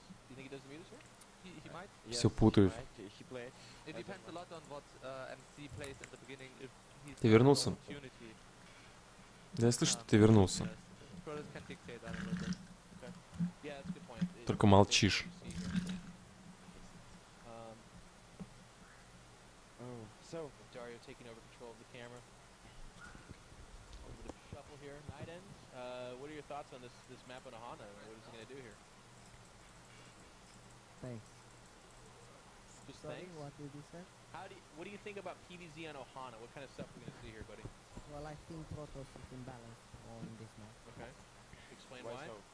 Speaker 1: Всё
Speaker 6: Yes,
Speaker 1: путаю.
Speaker 6: right, he played.
Speaker 5: It depends a lot on what MC plays in the beginning. If he's
Speaker 1: Ты
Speaker 5: got
Speaker 1: вернулся?
Speaker 5: an opportunity.
Speaker 1: Да я слышу, что ты вернулся.
Speaker 5: Protoss can dictate that a little bit.
Speaker 1: Только молчишь.
Speaker 6: Oh, so
Speaker 4: Dario taking over control of the camera. A little bit of shuffle here. Night end. What are your thoughts on this map on Ahana? What is he gonna do here?
Speaker 7: Thanks.
Speaker 4: Just
Speaker 7: Sorry,
Speaker 4: thanks.
Speaker 7: what did you say?
Speaker 4: What do you think about PVZ on Ohana? What kind of stuff we're gonna see here, buddy?
Speaker 7: Well, I think Protoss is imbalanced on this map.
Speaker 4: Okay. Explain
Speaker 6: why
Speaker 4: why.
Speaker 6: so?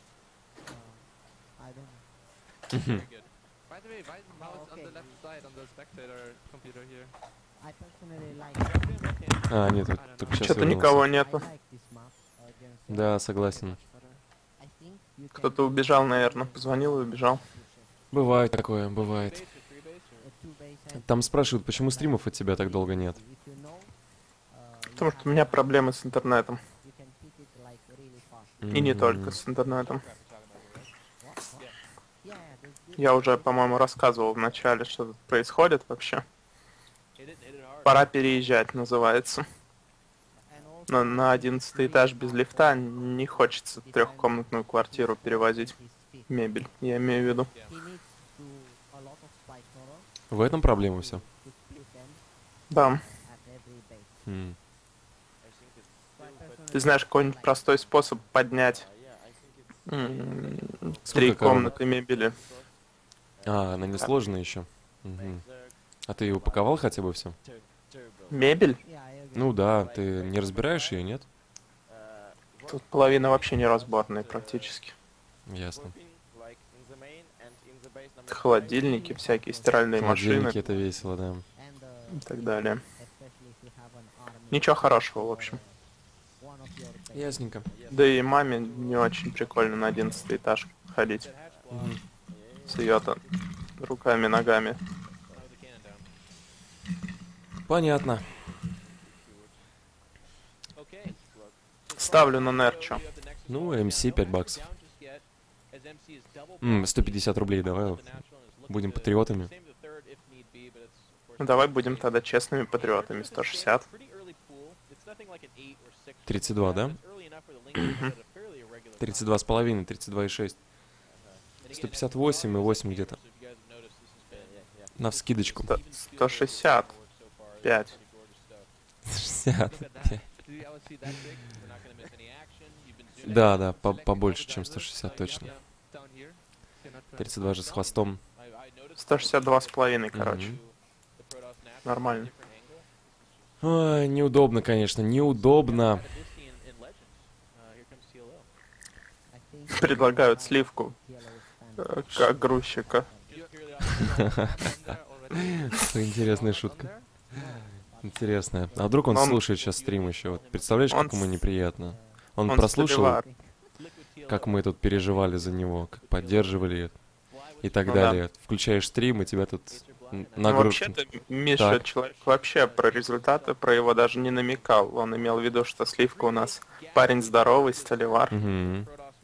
Speaker 7: I don't know.
Speaker 4: Very good.
Speaker 5: By the way, why is the mouse on
Speaker 7: okay.
Speaker 5: the left side on the spectator computer here?
Speaker 7: I personally like
Speaker 4: Left hand, left hand.
Speaker 1: А, нет, вот только сейчас
Speaker 2: Что-то никого
Speaker 1: вернулся.
Speaker 2: нету.
Speaker 7: I like this map against
Speaker 1: Да, согласен.
Speaker 7: I think you can
Speaker 2: Кто-то убежал, наверное. Позвонил и убежал.
Speaker 1: Бывает такое, бывает.
Speaker 4: Base or three base or?
Speaker 7: a two-base and
Speaker 1: Там спрашивают, почему стримов от тебя так долго нет.
Speaker 7: if you know, you
Speaker 2: Потому что
Speaker 7: have
Speaker 2: у меня
Speaker 7: to-
Speaker 2: проблемы с интернетом.
Speaker 7: you can pick it like really fast.
Speaker 2: И не
Speaker 1: Мгм.
Speaker 2: только с интернетом.
Speaker 4: Crap you're talking about here, right?
Speaker 7: What?
Speaker 4: Yeah.
Speaker 7: Yeah,
Speaker 2: Я уже, по-моему, рассказывал в начале, что тут происходит вообще.
Speaker 4: Hit it hard.
Speaker 2: Пора переезжать, называется.
Speaker 7: And also
Speaker 2: На 11 этаж без лифта не хочется трехкомнатную квартиру перевозить.
Speaker 7: his feet.
Speaker 2: Мебель, я имею в виду.
Speaker 7: He needs to a lot of spike motor
Speaker 1: В этом проблема все.
Speaker 7: to split them
Speaker 2: Да.
Speaker 7: at every base. So I personally
Speaker 2: Ты знаешь какой-нибудь простой способ поднять три
Speaker 1: Сколько коробок?
Speaker 2: комнаты мебели?
Speaker 1: А, она несложная еще. Мгм. А ты упаковал хотя бы все?
Speaker 2: Мебель?
Speaker 7: Yeah, I agree.
Speaker 1: Ну да, ты не разбираешь ее, нет?
Speaker 2: Тут половина вообще неразборная практически.
Speaker 1: Ясно.
Speaker 2: Холодильники, всякие стиральные
Speaker 1: Холодильники
Speaker 2: машины
Speaker 1: это весело, да.
Speaker 7: And
Speaker 2: и так далее.
Speaker 7: especially if you have an army.
Speaker 2: Ничего хорошего, в общем.
Speaker 7: One of your base.
Speaker 1: Ясненько.
Speaker 2: Да и маме не очень прикольно на 11 этаж ходить.
Speaker 4: That hatch block.
Speaker 2: С ее-то руками, ногами.
Speaker 4: Now with the cannon down.
Speaker 1: Понятно.
Speaker 4: Okay.
Speaker 2: Ставлю на Нерчо.
Speaker 1: Ну, MC 5 баксов. 150 рублей давай. Будем патриотами.
Speaker 2: Ну, давай будем тогда честными патриотами. 160.
Speaker 1: 32, да? 32,5, 32,6. 158 и 8 где-то. На вскидочку.
Speaker 2: 160. 5.
Speaker 1: 60.
Speaker 5: Look at that. Do you ever see that trick?
Speaker 1: Да, да, побольше, чем 160 точно.
Speaker 5: Down here. You're not trying to
Speaker 1: 32 же с хвостом.
Speaker 2: 162,5, короче.
Speaker 1: Мгм.
Speaker 2: Нормально.
Speaker 1: Ой, неудобно, конечно, неудобно.
Speaker 7: I think
Speaker 2: Предлагают сливку,
Speaker 7: yellow is standard.
Speaker 2: как грузчика.
Speaker 1: Интересная шутка. Интересная. А вдруг он
Speaker 2: Он-
Speaker 1: слушает сейчас стрим еще? Вот представляешь,
Speaker 2: он
Speaker 1: как ему
Speaker 2: с-
Speaker 1: неприятно? Он
Speaker 2: Он
Speaker 1: прослушал,
Speaker 2: столивар.
Speaker 1: как мы тут переживали за него, как поддерживали и так
Speaker 2: Ну да.
Speaker 1: далее. Включаешь стрим, и тебя тут
Speaker 2: Ну,
Speaker 1: нагрузка.
Speaker 2: вообще-то Миша,
Speaker 1: Так.
Speaker 2: человек вообще про результаты, про его даже не намекал. Он имел в виду, что сливка у нас парень здоровый, столивар.
Speaker 1: Мгм.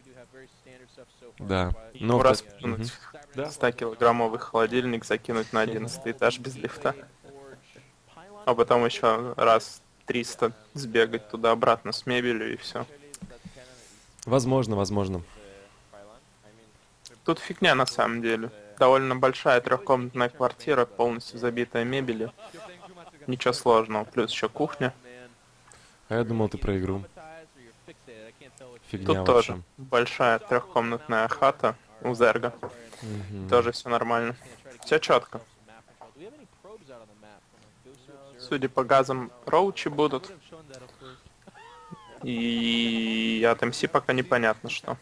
Speaker 1: Да.
Speaker 2: Ну,
Speaker 1: Ну,
Speaker 2: раз
Speaker 1: кстати,
Speaker 2: кинуть
Speaker 1: Да.
Speaker 2: 100-килограммовый холодильник, закинуть на 11 этаж без лифта. А потом еще раз 300 сбегать туда-обратно с мебелью и все.
Speaker 1: возможно, возможно.
Speaker 2: Тут фигня на самом деле. Довольно большая трехкомнатная квартира, полностью забитая мебелью. Ничего сложного. Плюс еще кухня.
Speaker 1: А я думал, ты про игру. Фигня
Speaker 2: Тут тоже
Speaker 1: вообще.
Speaker 2: большая трехкомнатная хата у Зерга.
Speaker 1: Мгм.
Speaker 2: Тоже все нормально. Все четко. Судя по газам, роучи будут. И от МС пока непонятно что.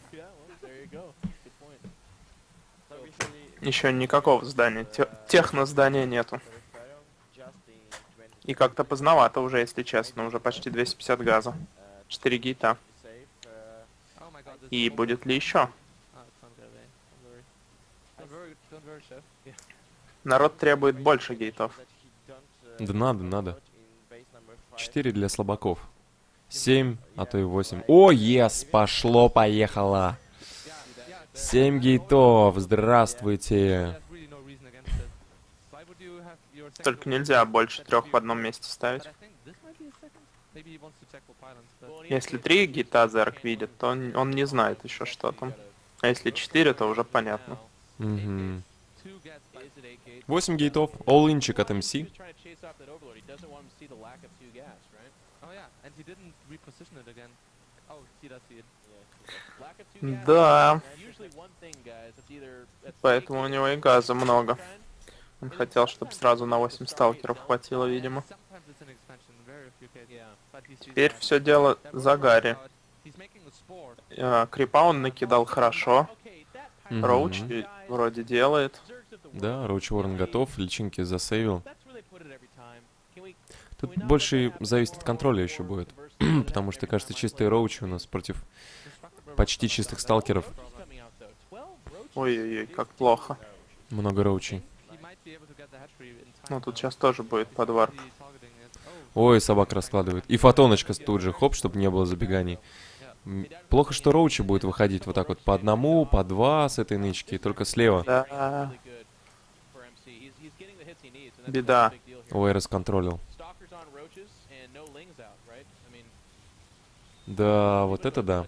Speaker 2: Еще никакого здания, техноздания нету. И как-то поздновато уже, если честно, уже почти 250 газа. 4 гейта.
Speaker 5: Oh my god, this
Speaker 2: И
Speaker 5: is
Speaker 2: будет ли еще?
Speaker 5: Ah, it's not gonna be. Don't worry. Don't worry, chef.
Speaker 2: Народ требует больше гейтов.
Speaker 1: Да надо. 4 для слабаков. 7, а то и 8. О, ес, пошло-поехало. 7 гейтов, здравствуйте.
Speaker 5: There's really no reason against it. Why would you have your second
Speaker 2: Только
Speaker 5: one
Speaker 2: нельзя
Speaker 5: second
Speaker 2: больше
Speaker 5: that
Speaker 2: 3
Speaker 5: you-
Speaker 2: в одном месте
Speaker 5: But
Speaker 2: ставить.
Speaker 5: I think this might be a second. Maybe he wants to check for pylons, but
Speaker 2: Если 3 гейта Зерг видит, то он не знает еще что там. А если 4, то уже понятно.
Speaker 1: Мгм.
Speaker 5: 2 gets by
Speaker 1: 8 гейтов, all-инчик от МС.
Speaker 5: Oh yeah, and he didn't reposition it again. Oh, he does see it.
Speaker 2: Да, поэтому у него и газа много. Он хотел, чтобы сразу на 8 сталкеров хватило, видимо.
Speaker 5: Sometimes it's an expansion, very few cases. But he sees
Speaker 2: Теперь
Speaker 5: that.
Speaker 2: все дело
Speaker 5: That
Speaker 2: за
Speaker 5: was
Speaker 2: Гарри.
Speaker 5: out. He's making a sport.
Speaker 2: Крипа он накидал хорошо.
Speaker 1: Мгм.
Speaker 2: Роуч вроде делает.
Speaker 1: Да, Роуч Уоррен готов, личинки засейвил. Тут больше зависит от контроля еще будет. Потому что, кажется, чистые роучи у нас против почти чистых сталкеров.
Speaker 2: Ой-ой-ой, как плохо.
Speaker 1: Много роучей.
Speaker 5: He might be able to get the hatchery in time.
Speaker 2: Ну тут сейчас тоже будет подварп.
Speaker 5: Be targeting it. Oh,
Speaker 1: Ой, собак раскладывает. И фотоночка тут же, хоп, чтобы не было забеганий. Плохо, что Роучи будет выходить вот так вот по одному, по два с этой нычки, только слева.
Speaker 2: Да, беда.
Speaker 1: Ой, расконтролил. Да, вот это да.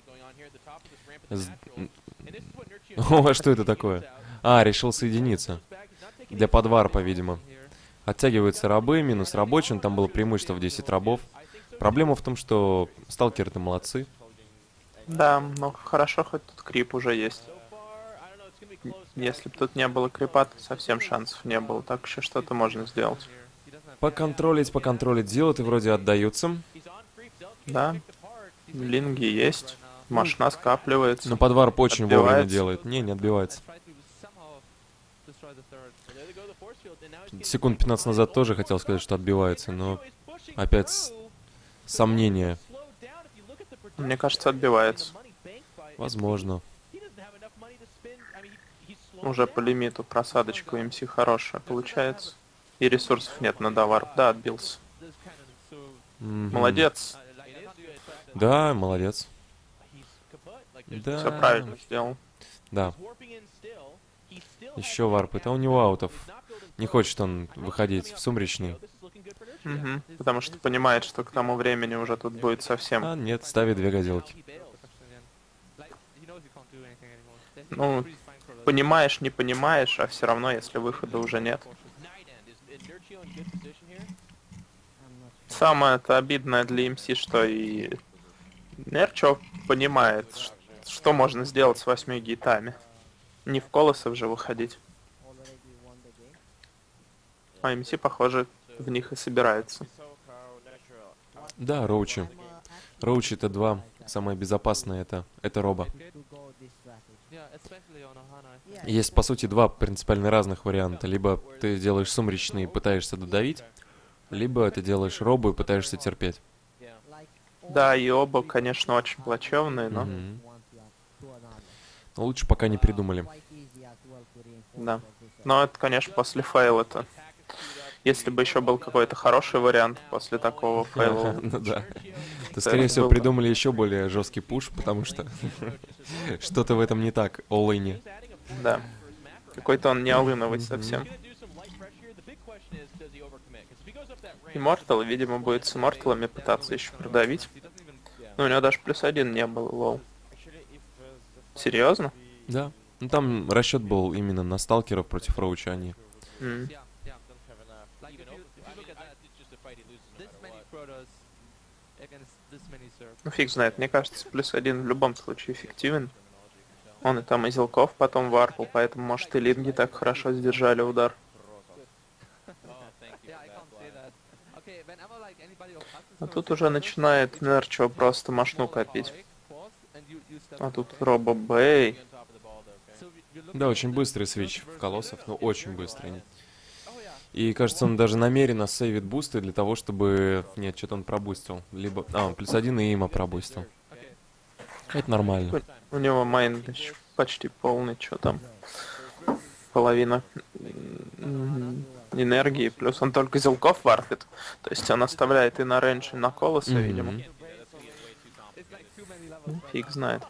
Speaker 1: О, а что это такое? А, решил соединиться. Для подварпа, видимо. Оттягиваются рабы, минус рабочий, там было преимущество в 10 рабов. Проблема в том, что сталкеры-то молодцы.
Speaker 2: Да, но хорошо, хоть тут крип уже есть. Если бы тут не было крипа, то совсем шансов не было. Так еще что-то можно сделать.
Speaker 1: Поконтролить, зелоты вроде отдаются.
Speaker 2: Да, линги есть. Машина скапливается.
Speaker 1: Но подварп очень вовремя
Speaker 2: Отбивается.
Speaker 1: делает. Не отбивается. Секунд 15 назад тоже хотел сказать, что отбивается, но опять сомнения.
Speaker 2: Мне кажется, отбивается.
Speaker 1: Возможно.
Speaker 2: Уже по лимиту просадочка у МС хорошая получается. И ресурсов нет на довар. Да, отбился.
Speaker 1: Мгм.
Speaker 2: Молодец.
Speaker 1: Да, молодец. Да.
Speaker 2: Все правильно сделал.
Speaker 1: Да. Еще варпает, а у него аутов. Не хочет он выходить в сумречный.
Speaker 2: Мгм. Потому что понимает, что к тому времени уже тут будет совсем.
Speaker 1: А нет, ставит две газелки.
Speaker 2: Ну, понимаешь, не понимаешь, а все равно, если выхода уже нет. Самое это обидное для МС, что и Нерчо понимает, что можно сделать с 8 гейтами. Не в колоссов же выходить. А МС, похоже, в них и собирается.
Speaker 1: Да, Роучи. Роучи это два. Самое безопасное это Роба. Есть, по сути, два принципиально разных варианта. Либо ты делаешь сумречный и пытаешься додавить, либо ты делаешь Робу и пытаешься терпеть.
Speaker 2: Да, и оба, конечно, очень плачевные, но
Speaker 1: Мгм. Но лучше пока не придумали.
Speaker 2: да. Но это, конечно, после фейла-то. Если бы еще был какой-то хороший вариант после такого фейла.
Speaker 1: Ну да. То,
Speaker 2: Это
Speaker 1: скорее всего,
Speaker 2: было.
Speaker 1: придумали еще более жесткий пуш, потому что что-то в этом не так, Олэйне.
Speaker 2: Да. Какой-то он не алыновый совсем. Иммортал, видимо, будет с имморталами пытаться еще продавить. Но у него даже +1 не было, лол. Серьезно?
Speaker 1: Да. Ну там расчет был именно на сталкеров против Роуча, они.
Speaker 2: М. Ну фиг знает, мне кажется, +1 в любом случае эффективен. Он и там и Зелков потом варпал, поэтому, может, и линги так хорошо сдержали удар. А тут уже начинает Нерчо просто машну копить. А тут Робо Бэй.
Speaker 1: Да, очень быстрый свич в колоссов, но очень быстрый. И кажется, он даже намеренно сейвит бусты для того, чтобы... Нет, что-то он пробустил. Либо... А, он +1 и има пробустил. Это нормально.
Speaker 2: У него майн почти полный, что там. Половина энергии, плюс он только Зелков варпит. То есть он оставляет и на рейндж, и на колоса, видимо.
Speaker 1: Мгм.
Speaker 2: Ну, фиг знает.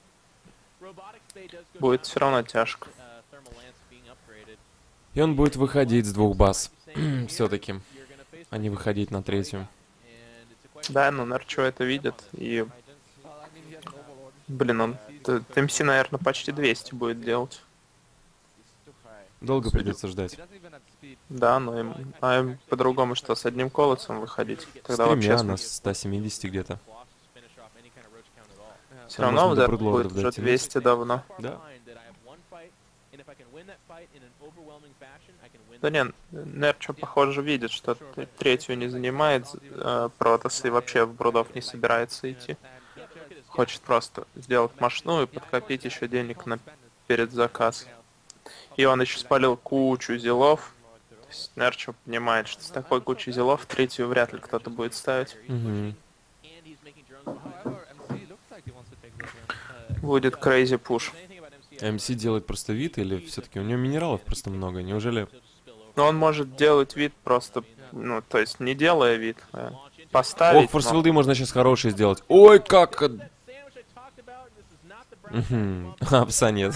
Speaker 2: Будет все равно тяжко.
Speaker 1: И он будет выходить с двух баз. Все-таки. А не выходить на третью.
Speaker 2: Да, но Нерчо это видит, и... Блин, он... МС, наверное, почти 200 будет делать.
Speaker 1: Долго придется ждать.
Speaker 2: Да, но им по-другому что, с одним колосом выходить?
Speaker 1: С
Speaker 2: Тогда вообще
Speaker 1: тремя на
Speaker 2: смысл.
Speaker 1: 170 где-то.
Speaker 2: Все
Speaker 1: Там
Speaker 2: равно
Speaker 1: можно до
Speaker 2: удар
Speaker 1: Брудлордов
Speaker 2: будет уже
Speaker 1: дотянуть.
Speaker 2: 200 давно.
Speaker 1: Да.
Speaker 2: Да не, Нерчо, похоже, видит, что третью не занимает Протас и вообще в Брудов не собирается идти. Хочет просто сделать машину и подкопить еще денег на перед заказ. И он еще спалил кучу зелов. То есть Нерчо понимает, что с такой кучей зелов третью вряд ли кто-то будет ставить.
Speaker 1: Мгм.
Speaker 2: Будет crazy push.
Speaker 1: МС делает просто вид или все-таки у него минералов просто много? Неужели...
Speaker 2: Но он может делать вид просто, ну, то есть не делая вид, а поставить.
Speaker 1: Ох, форсфилды можно сейчас хорошие сделать. Ой, как... Мгм. А нет.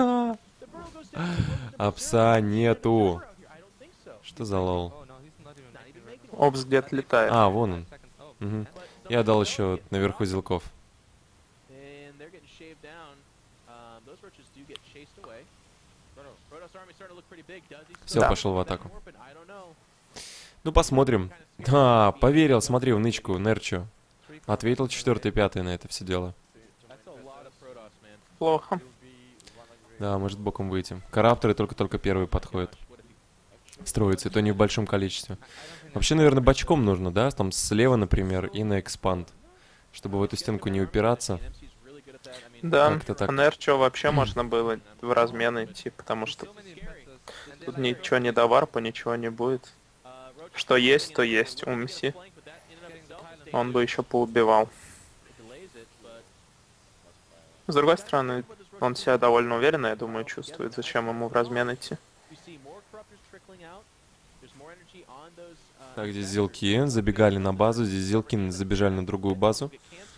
Speaker 1: Апса нету. Что за лол?
Speaker 5: Oh no, he's not even making it right.
Speaker 2: Опс где-то летает.
Speaker 1: А, вон он.
Speaker 5: Second. Oh,
Speaker 1: Мгм. Я дал еще наверху зелков.
Speaker 4: And they're getting shaved down. Those roaches do get chased away. Protoss army starting to look pretty big. Does he
Speaker 1: Всё,
Speaker 4: still
Speaker 1: пошел в
Speaker 4: have that
Speaker 1: атаку.
Speaker 4: Morphin? I don't know.
Speaker 1: Ну, посмотрим. А, поверил, смотри, в нычку, Нерчо. Ответил 4-й, 5-й на это все дело.
Speaker 4: That's a lot of Protoss, man.
Speaker 2: Плохо.
Speaker 1: Да, может боком выйти. Карапторы только-только первые подходят.
Speaker 4: What if he
Speaker 1: Строятся, и то не в большом количестве. Вообще, наверное, бочком нужно, да? Там слева, например, и на экспанд. Чтобы в эту стенку не упираться.
Speaker 4: And MC's really good at that. I mean,
Speaker 2: Да,
Speaker 1: Как-то так.
Speaker 2: НРЧ вообще можно было в размен идти, потому что тут ничего не до варпа, ничего не будет.
Speaker 4: roaches
Speaker 2: Что есть, то
Speaker 4: flank,
Speaker 2: есть.
Speaker 4: but
Speaker 2: Умси.
Speaker 4: that in and of itself
Speaker 2: Он бы еще поубивал.
Speaker 4: delays it, but
Speaker 2: С другой стороны, он себя довольно уверенно, я думаю, чувствует, зачем ему в размен идти.
Speaker 4: we see more corruptors trickling out. There's more energy on those.
Speaker 1: Так, здесь зелки забегали на базу, здесь зелки забежали на другую базу.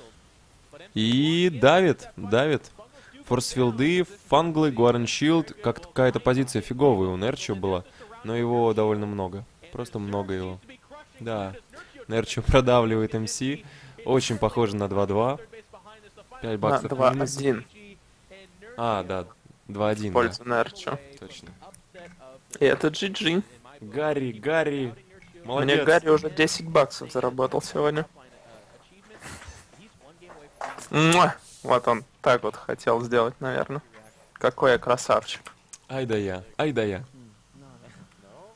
Speaker 1: И давит, давит. Форсфилды, фанглы, Гуареншилд. Как какая-то позиция фиговая у Нерчо была, но его довольно много. Просто много его. Да, Нерчо продавливает МС. Очень похоже на 2-2. 5
Speaker 2: На
Speaker 1: баксов минус.
Speaker 2: 2-1
Speaker 1: А, да, 2-1,
Speaker 2: в
Speaker 1: да,
Speaker 2: пользу НРЧ.
Speaker 1: точно.
Speaker 2: И это GG.
Speaker 1: Гарри, Гарри.
Speaker 2: Мне
Speaker 1: Молодец.
Speaker 2: Гарри уже 10 баксов заработал сегодня. Муа! Вот он так вот хотел сделать, наверное. Какой я красавчик.
Speaker 1: Ай да я, ай да я.
Speaker 7: No.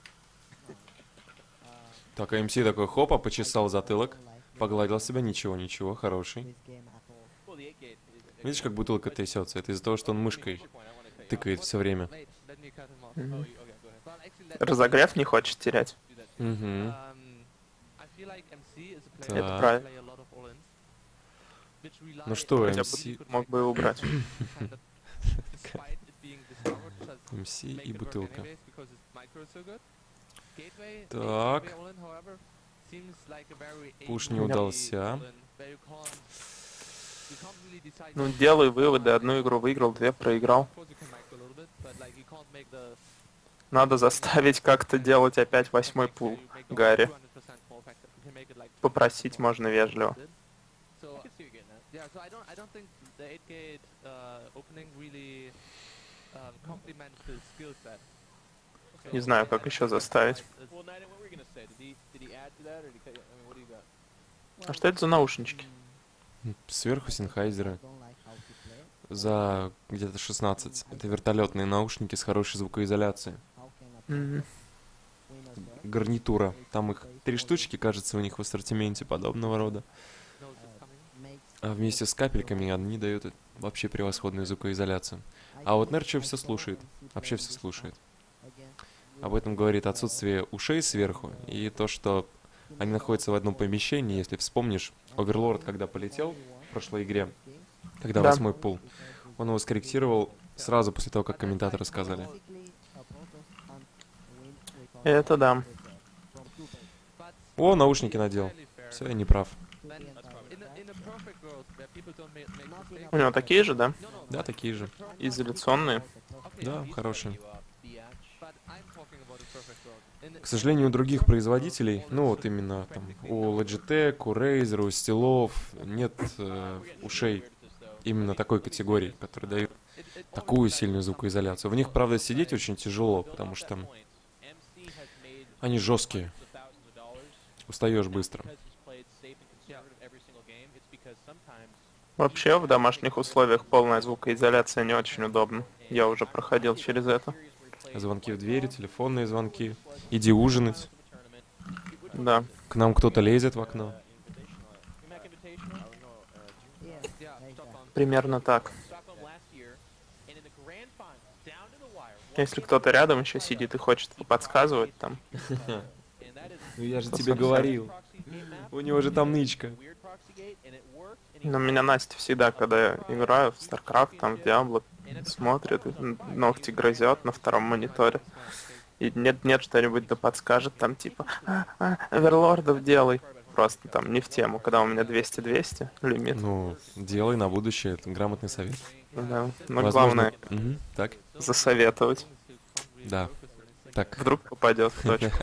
Speaker 1: Так, АМС такой хопа, почесал затылок. Погладил себя, ничего, ничего, хороший.
Speaker 7: This game at all.
Speaker 1: Видишь, как бутылка трясется? Это из-за того, что он мышкой тыкает все время.
Speaker 5: Wait, let me cut him off.
Speaker 2: Мгм.
Speaker 5: Well, actually, let-
Speaker 2: Разогрев не хочет терять.
Speaker 1: Угу.
Speaker 5: I feel like MC is a player
Speaker 1: Это
Speaker 5: that
Speaker 2: правильно.
Speaker 5: play a lot of all-ins, which rely
Speaker 1: Ну что,
Speaker 2: Хотя
Speaker 1: МС,
Speaker 2: бы мог бы и убрать.
Speaker 5: kind of, despite it being discovered, just
Speaker 1: МС
Speaker 5: make
Speaker 1: и
Speaker 5: it work
Speaker 1: бутылка.
Speaker 5: anyways because its micro is so good. Gateway,
Speaker 1: Так.
Speaker 5: gateway all-in, however, seems like a very
Speaker 1: Пуш
Speaker 5: able
Speaker 1: не удался.
Speaker 5: all-in, where you can't really decide
Speaker 2: Ну,
Speaker 5: what
Speaker 2: делай
Speaker 5: to do.
Speaker 2: выводы. Одну игру выиграл, две проиграл.
Speaker 5: Of course you can micro a little bit, but like you can't make the
Speaker 2: Надо заставить как-то делать опять 8-й пул Гарри. Попросить можно вежливо.
Speaker 5: So, yeah, so I don't think the 8-gate opening really complements his skill set.
Speaker 2: Не знаю, как еще заставить.
Speaker 4: Well, Knight, what were you gonna say? Did he add to that, or did he cut? I mean, what do you got?
Speaker 2: А что это за наушнички?
Speaker 1: Сверху Синхайзеры.
Speaker 7: Don't like how to play.
Speaker 1: За где-то 16. Это вертолетные наушники с хорошей звукоизоляцией.
Speaker 7: How can a
Speaker 2: Мгм.
Speaker 7: win as well?
Speaker 1: Гарнитура. Там их 3 штучки, кажется, у них в ассортименте подобного рода.
Speaker 5: Knows it's coming.
Speaker 7: Makes
Speaker 1: А вместе с капельками они дают вообще превосходную звукоизоляцию. А вот Нерчо все слушает. Вообще все слушает. Об этом говорит отсутствие ушей сверху и то, что они находятся в одном помещении. Если вспомнишь, Оверлорд, когда полетел в прошлой игре, когда
Speaker 2: Да.
Speaker 1: 8-й пул, он его скорректировал сразу после того, как комментаторы сказали.
Speaker 2: Это да.
Speaker 5: But
Speaker 1: О, наушники надел.
Speaker 5: fairly fair.
Speaker 1: Все, я не прав.
Speaker 5: Then in a perfect world where people don't make mistakes.
Speaker 2: У него такие же, да?
Speaker 5: No, no,
Speaker 1: Да, такие же.
Speaker 2: Изоляционные.
Speaker 5: okay,
Speaker 1: Да, хорошие.
Speaker 5: but I'm talking about a perfect world.
Speaker 1: К сожалению, у других производителей, ну вот именно там у Logitech, у Razer, у Стилов нет ушей именно такой категории, которые дают такую сильную звукоизоляцию. В них, правда, сидеть очень тяжело, потому что они жесткие. Устаешь быстро.
Speaker 2: Вообще, в домашних условиях полная звукоизоляция не очень удобно. Я уже проходил через это.
Speaker 1: Звонки в двери, телефонные звонки. Иди ужинать.
Speaker 2: Да.
Speaker 1: К нам кто-то лезет в окно.
Speaker 2: Примерно так. Если кто-то рядом еще сидит и хочет подсказывать там.
Speaker 1: Ну я же
Speaker 2: тебе
Speaker 1: тебе говорил. У него же там нычка.
Speaker 2: Но меня Настя всегда, когда я играю в StarCraft, там в Diablo, смотрит, и ногти грызет на втором мониторе. И нет что-нибудь да подскажет, там типа, Оверлордов делай. Просто там не в тему, когда у меня 200-200 лимит.
Speaker 1: Ну, делай на будущее, это грамотный совет.
Speaker 2: Да. Но
Speaker 1: Возможно...
Speaker 2: главное
Speaker 1: Мгм, так,
Speaker 2: засоветовать.
Speaker 1: да. Так,
Speaker 2: Вдруг попадет в точку.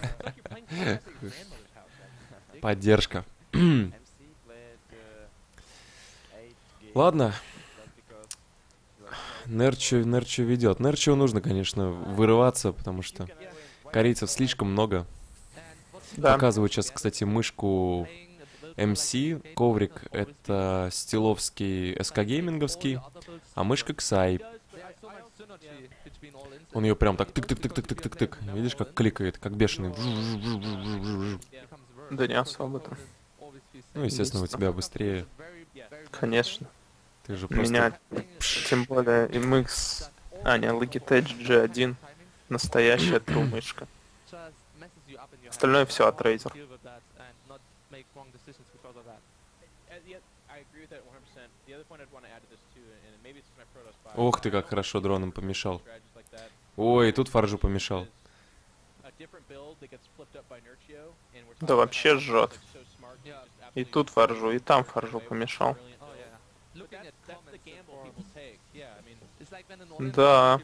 Speaker 1: поддержка.
Speaker 6: MC played 8 games
Speaker 1: Ладно,
Speaker 6: just because he was so
Speaker 1: Нерчу ведет. Нерчу нужно, конечно, вырываться, потому что корейцев слишком много.
Speaker 2: Да.
Speaker 1: Показываю сейчас, кстати, мышку MC. Коврик — это стиловский СК-гейминговский, а мышка Ксай. Он ее прям так тык-тык-тык-тык-тык-тык. Видишь, как кликает, как бешеный.
Speaker 2: Да не особо-то.
Speaker 1: Ну, естественно, у тебя быстрее.
Speaker 2: Конечно.
Speaker 1: Ты же
Speaker 2: У
Speaker 1: просто...
Speaker 2: меня, тем более, MX... А, не, Logitech G1. Настоящая true мышка. Остальное все от Razer.
Speaker 1: Ох ты, как хорошо дроном помешал. Ой, и тут Фаржу помешал.
Speaker 2: Да вообще жжет. И тут Фаржу, и там Фаржу помешал. Да.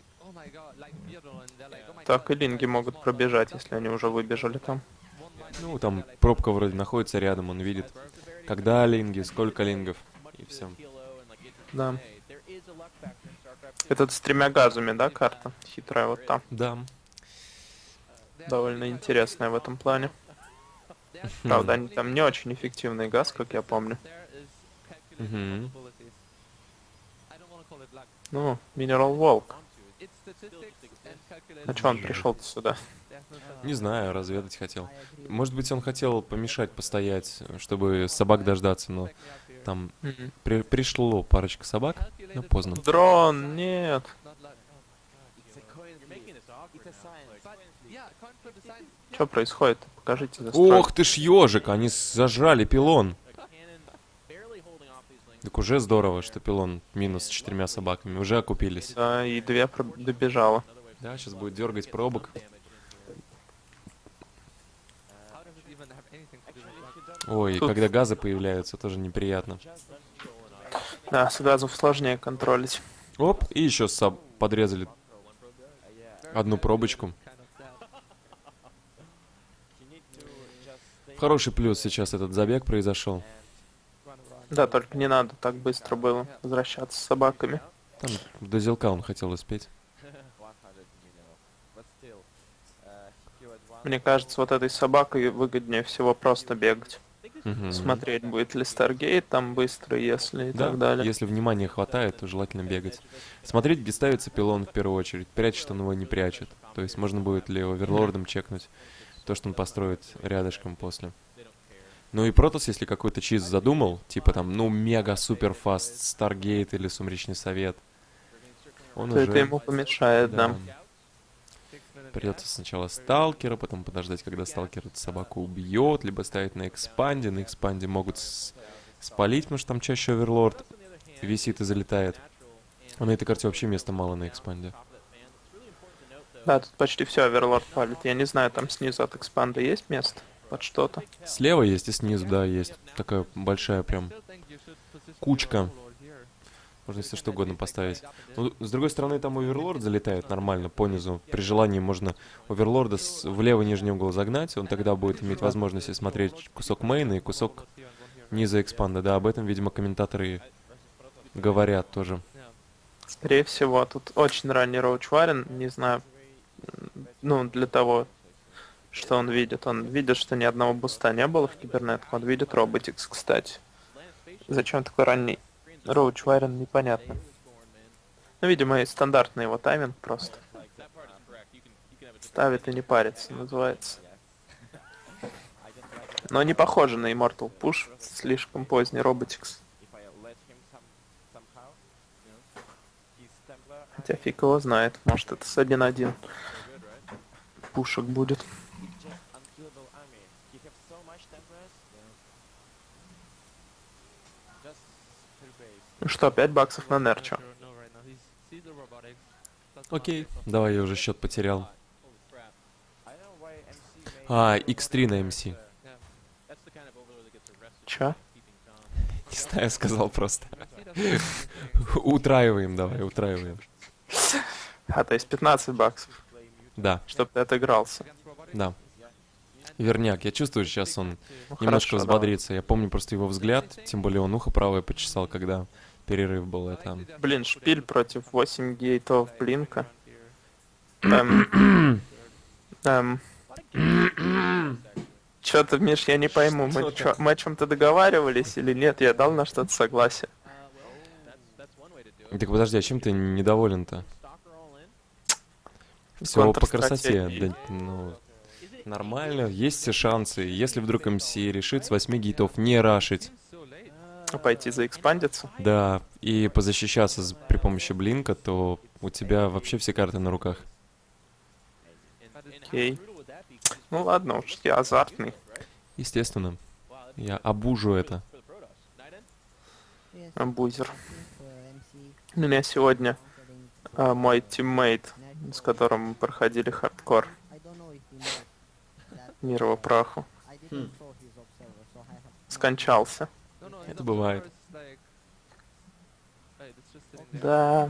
Speaker 2: Так и линги могут пробежать, если они уже выбежали там.
Speaker 1: Ну, там пробка вроде находится рядом, он видит, когда линги, сколько лингов, и все.
Speaker 2: Да. Этот с 3 газами, да, карта? Хитрая вот там.
Speaker 1: Да.
Speaker 2: Довольно интересная в этом плане. Правда, они там не очень эффективный газ, как я помню.
Speaker 1: Мгм.
Speaker 2: Ну, Mineral Walk. А чё он пришел-то сюда?
Speaker 1: Не знаю, разведать хотел. Может быть, он хотел помешать постоять, чтобы собак дождаться, но там пришло парочка собак, но поздно.
Speaker 2: Дрон, нет. Что происходит? Покажите застройку.
Speaker 1: Ох ты ж ежик, они зажрали пилон. Так уже здорово, что пилон минус с 4 собаками, уже окупились.
Speaker 2: Да, и 2 добежало.
Speaker 1: Да, сейчас будет дергать пробок. Ой, и
Speaker 2: Тут-
Speaker 1: когда газы появляются, тоже неприятно.
Speaker 2: Да, с газов сложнее контролить.
Speaker 1: Оп, и еще подрезали одну пробочку. Хороший плюс сейчас этот забег произошел.
Speaker 2: Да, только не надо так быстро было возвращаться с собаками.
Speaker 1: Там до зелка он хотел успеть.
Speaker 6: 100 mineral. But still, he killed one.
Speaker 2: Мне кажется, вот этой собакой выгоднее всего просто бегать.
Speaker 1: Мгм.
Speaker 2: Смотреть, будет ли Старгейт там быстро, если и
Speaker 1: Да,
Speaker 2: так далее.
Speaker 1: если внимания хватает, то желательно бегать. Смотреть, где ставится пилон в первую очередь. Прячет он его, не прячет. То есть можно будет ли оверлордом чекнуть то, что он построит рядышком после. Ну и Протос, если какой-то чиз задумал, типа там, ну, мега-супер фаст Старгейт или Сумречный Совет, он
Speaker 2: То
Speaker 1: уже...
Speaker 2: это ему помешает, да.
Speaker 1: Придется сначала сталкера, потом подождать, когда сталкер эту собаку убьет, либо ставить на экспанде. На экспанде могут спалить, потому что там чаще оверлорд висит и залетает. А на этой карте вообще места мало на экспанде.
Speaker 2: Да, тут почти все оверлорд палит. Я не знаю, там снизу от экспанда есть место под что-то.
Speaker 1: Слева есть и снизу, да, есть. Такая большая прям кучка. Можно если что угодно поставить. Ну, с другой стороны, там оверлорд залетает нормально по низу. При желании можно оверлорда в левый нижний угол загнать. Он тогда будет иметь возможность и смотреть кусок мейна и кусок низа экспанда. Да, об этом, видимо, комментаторы говорят тоже.
Speaker 2: Скорее всего, тут очень ранний Роуч Варен, не знаю, ну, для того, что он видит. Он видит, что ни одного буста не было в кибернетах. Он видит Роботикс, кстати. Зачем такой ранний Роуч Варен, непонятно. Ну, видимо, и стандартный его тайминг просто. Ставит и не парится, называется. Но не похоже на Immortal Push, слишком поздний Роботикс.
Speaker 6: If I let him somehow, his Templar
Speaker 2: Хотя фиг его знает, может это с 1-1 пушек будет.
Speaker 6: is just unkillable army. He have so much Templars. Just 3 base.
Speaker 2: Ну что, 5 баксов на Нерчо.
Speaker 1: Окей, давай, я уже счет потерял.
Speaker 6: I don't know why MC made
Speaker 1: А, X3 на MC.
Speaker 2: Чё?
Speaker 1: Не знаю, сказал просто. Утраиваем, давай, утраиваем.
Speaker 2: То есть 15 баксов,
Speaker 1: Да,
Speaker 2: чтобы ты отыгрался.
Speaker 1: да. Верняк, я чувствую, сейчас он
Speaker 2: Ну,
Speaker 1: немножко
Speaker 2: хорошо, давай.
Speaker 1: взбодрится. Я помню просто его взгляд, тем более он ухо правое почесал, когда перерыв был. Это...
Speaker 2: Блин, шпиль против 8 гейтов блинка. Эм, Чё-то, Миш, я не пойму, мы о чем-то договаривались или нет? Я дал на что-то согласие.
Speaker 1: Так подожди, а чем ты недоволен-то? Все по красоте.
Speaker 2: Контрстратегии.
Speaker 1: Да, ну, нормально, есть все шансы. Если вдруг МС решит с 8 гейтов не рашить,
Speaker 2: Пойти заэкспандиться?
Speaker 1: да, и позащищаться при помощи блинка, то у тебя вообще все карты на руках.
Speaker 2: Окей. Ну ладно уж, я азартный.
Speaker 1: Естественно. Я обужу это.
Speaker 2: Бузер. У меня сегодня мой тиммейт, с которым мы проходили хардкор. Мир его праху. Скончался.
Speaker 1: Это бывает.
Speaker 2: Да,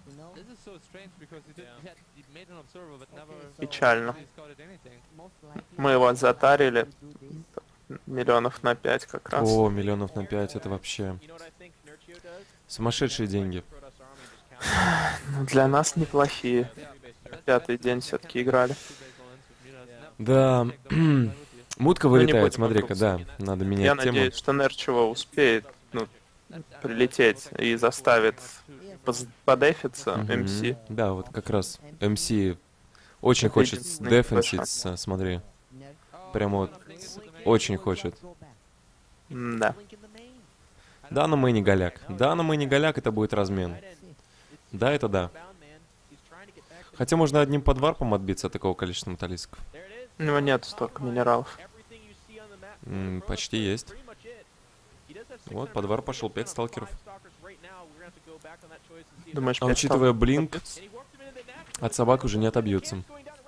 Speaker 2: печально. Мы его затарили миллионов на 5 как раз.
Speaker 1: О, миллионов на 5, это вообще сумасшедшие деньги.
Speaker 2: Ну, для нас неплохие. Пятый день все-таки играли.
Speaker 1: Да, мутка
Speaker 2: не
Speaker 1: вылетает,
Speaker 2: будем
Speaker 1: смотри-ка, да,
Speaker 2: вокруг.
Speaker 1: надо
Speaker 2: Я
Speaker 1: менять тему.
Speaker 2: надеюсь, что Нерчево успеет прилететь и заставит подефиться
Speaker 1: Мгм.
Speaker 2: МС.
Speaker 1: Да, вот как раз МС очень
Speaker 2: Это
Speaker 1: хочет
Speaker 2: единственный
Speaker 1: дефенситься, смотри. Прямо вот очень хочет.
Speaker 2: Да.
Speaker 1: Да, но мы не голяк. Да, но мы не голяк, это будет размен. Да, это да. Хотя можно одним подварпом отбиться от такого количества металлисков.
Speaker 2: У него нет столько минералов.
Speaker 1: Почти есть. Вот, подвар пошел, 5 сталкеров.
Speaker 2: Думаешь,
Speaker 1: А
Speaker 2: 5
Speaker 1: учитывая
Speaker 2: сталкеров
Speaker 1: блинк,
Speaker 2: добьются?
Speaker 1: от собак уже не отобьются.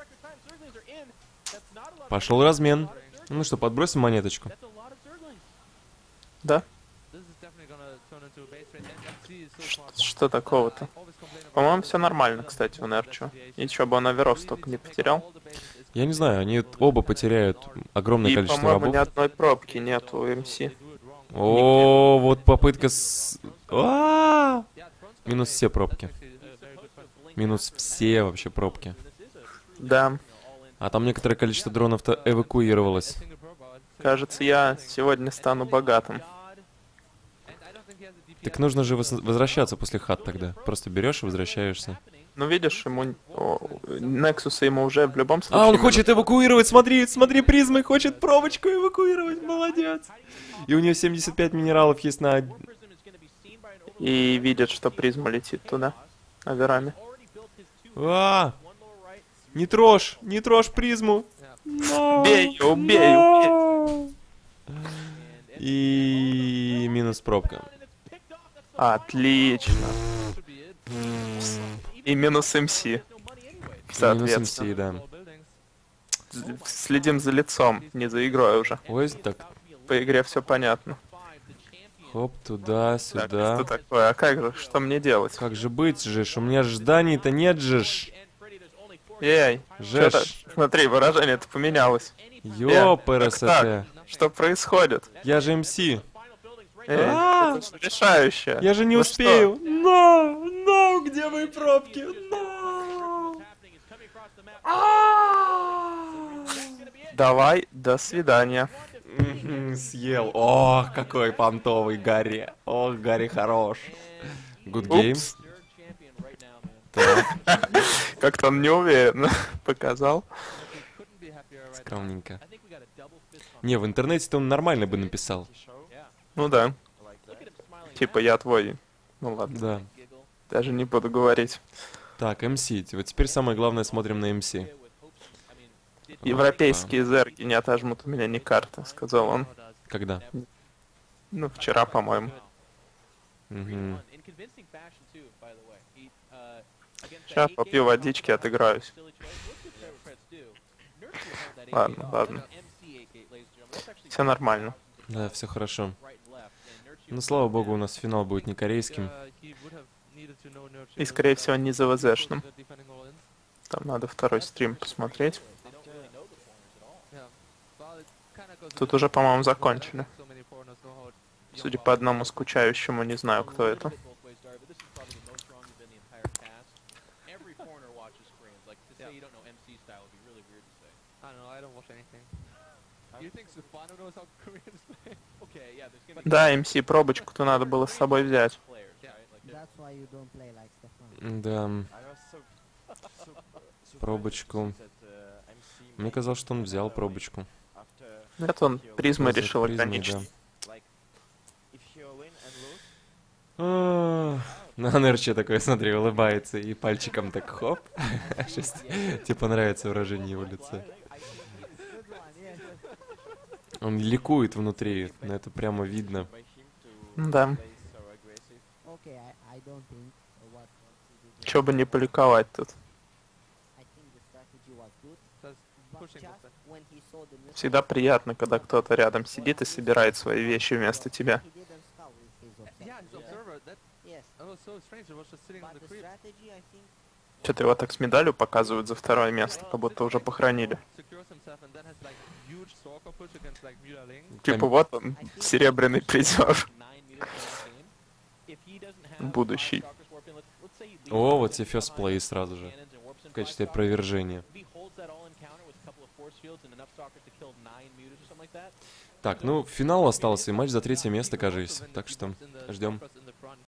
Speaker 1: Пошел размен. Ну что, подбросим монеточку.
Speaker 2: Да? Что такого-то? По-моему, все нормально, кстати, у Нерчо. И чё бы он оверов столько не потерял?
Speaker 1: Я не знаю, они оба потеряют огромное
Speaker 2: И,
Speaker 1: количество
Speaker 2: по-моему, ни
Speaker 1: рабов.
Speaker 2: одной пробки нет у МС.
Speaker 1: О, вот попытка с... Минус все пробки. Минус все вообще пробки.
Speaker 2: Да.
Speaker 1: А там некоторое количество дронов-то эвакуировалось.
Speaker 2: Кажется, я сегодня стану богатым.
Speaker 1: Так нужно же возвращаться после хат тогда. Просто берешь и возвращаешься.
Speaker 2: Ну, видишь, ему... Нексуса ему уже в любом случае...
Speaker 1: А, он хочет эвакуировать, смотри, смотри, призмой хочет пробочку эвакуировать, молодец. И у нее 75 минералов есть на...
Speaker 2: И видит, что призма летит туда, оверами.
Speaker 1: Не трожь призму.
Speaker 2: Бей ее, убей, убей.
Speaker 1: И минус пробка.
Speaker 2: Отлично. И минус МС.
Speaker 1: Минус
Speaker 2: Соответственно.
Speaker 1: МС, да.
Speaker 2: Следим за лицом, не за игрой уже.
Speaker 1: Ой, так,
Speaker 2: По игре все понятно.
Speaker 1: хоп, туда,
Speaker 2: Так,
Speaker 1: сюда.
Speaker 2: что такое? А как же? Что мне делать?
Speaker 1: Как же быть, жеш? У меня ж зданий-то нет, жеш.
Speaker 2: Эй,
Speaker 1: Жеш.
Speaker 2: что-то... Смотри, выражение-то поменялось.
Speaker 1: Ёпрст.
Speaker 2: Что происходит?
Speaker 1: Я же МС.
Speaker 2: Это ж решающее.
Speaker 1: Я же не
Speaker 2: Ну
Speaker 1: успею. Но, где мои пробки? Но.
Speaker 2: Давай, до свидания.
Speaker 1: Съел. Ох, какой понтовый Гарри. Ох, Гарри хорош. Good game.
Speaker 2: Упс. Как-то он неуверенно показал.
Speaker 1: Скромненько. Не, в интернете-то он нормально бы написал.
Speaker 2: Ну да. Типа я твой. Ну ладно,
Speaker 1: Да.
Speaker 2: даже не буду говорить.
Speaker 1: Так, МС. Вот теперь самое главное смотрим на МС.
Speaker 2: Европейские зерги не отожмут у меня ни карты, сказал он.
Speaker 1: Когда?
Speaker 2: Ну, вчера, по-моему.
Speaker 1: Мгм.
Speaker 2: Сейчас попью водички, отыграюсь. Ладно, ладно. Все нормально.
Speaker 1: Да, все хорошо. Ну, слава богу, у нас финал будет не корейским.
Speaker 2: И, скорее всего, не за ВЗшным. Там надо второй стрим посмотреть. Тут уже, по-моему, закончили. Судя по одному скучающему, не знаю, кто это. Да, МС, пробочку-то надо было с собой взять.
Speaker 7: That's why you don't play like Stefan.
Speaker 1: Да,
Speaker 6: I was so
Speaker 1: пробочку.
Speaker 6: surprised to see that, MC
Speaker 1: Мне
Speaker 6: made
Speaker 1: казалось, что он
Speaker 6: another
Speaker 1: взял
Speaker 6: win
Speaker 1: пробочку.
Speaker 6: after
Speaker 2: Это он
Speaker 6: Hyo
Speaker 2: призмой
Speaker 1: За
Speaker 2: решил
Speaker 1: призмой,
Speaker 2: ограничить.
Speaker 6: like, if Hyo win and lose,
Speaker 1: А, на Нерче такой, смотри, улыбается и пальчиком так хоп. Щас, типа нравится выражение его лица.
Speaker 7: Good one, yes.
Speaker 1: Он ликует внутри, это прямо видно.
Speaker 6: by him to
Speaker 2: Да.
Speaker 6: play so aggressive.
Speaker 7: Okay, I don't think what he did
Speaker 2: Чё бы не поликовать тут.
Speaker 7: I think the strategy was good,
Speaker 5: That's
Speaker 7: but
Speaker 5: pushing
Speaker 7: just
Speaker 5: button.
Speaker 7: when he saw the neutral,
Speaker 2: Всегда приятно, когда кто-то рядом сидит и собирает свои вещи вместо тебя.
Speaker 7: he didn't scout with his observer.
Speaker 5: Yeah, his observer,
Speaker 7: Yes,
Speaker 5: that was so strange, it was just sitting on
Speaker 7: but
Speaker 5: the
Speaker 7: the
Speaker 5: creep.
Speaker 7: strategy, I think,
Speaker 2: Что-то его так с медалью показывают за второе место, как будто уже похоронили.
Speaker 5: Secures himself and then has like huge stalker push against like Mula Ling.
Speaker 2: Типа вот он, серебряный призер. Будущий.
Speaker 1: О, вот тебе first play сразу же. В качестве опровержения. Так, ну, финал остался, и матч за третье место, кажется. Так что ждем.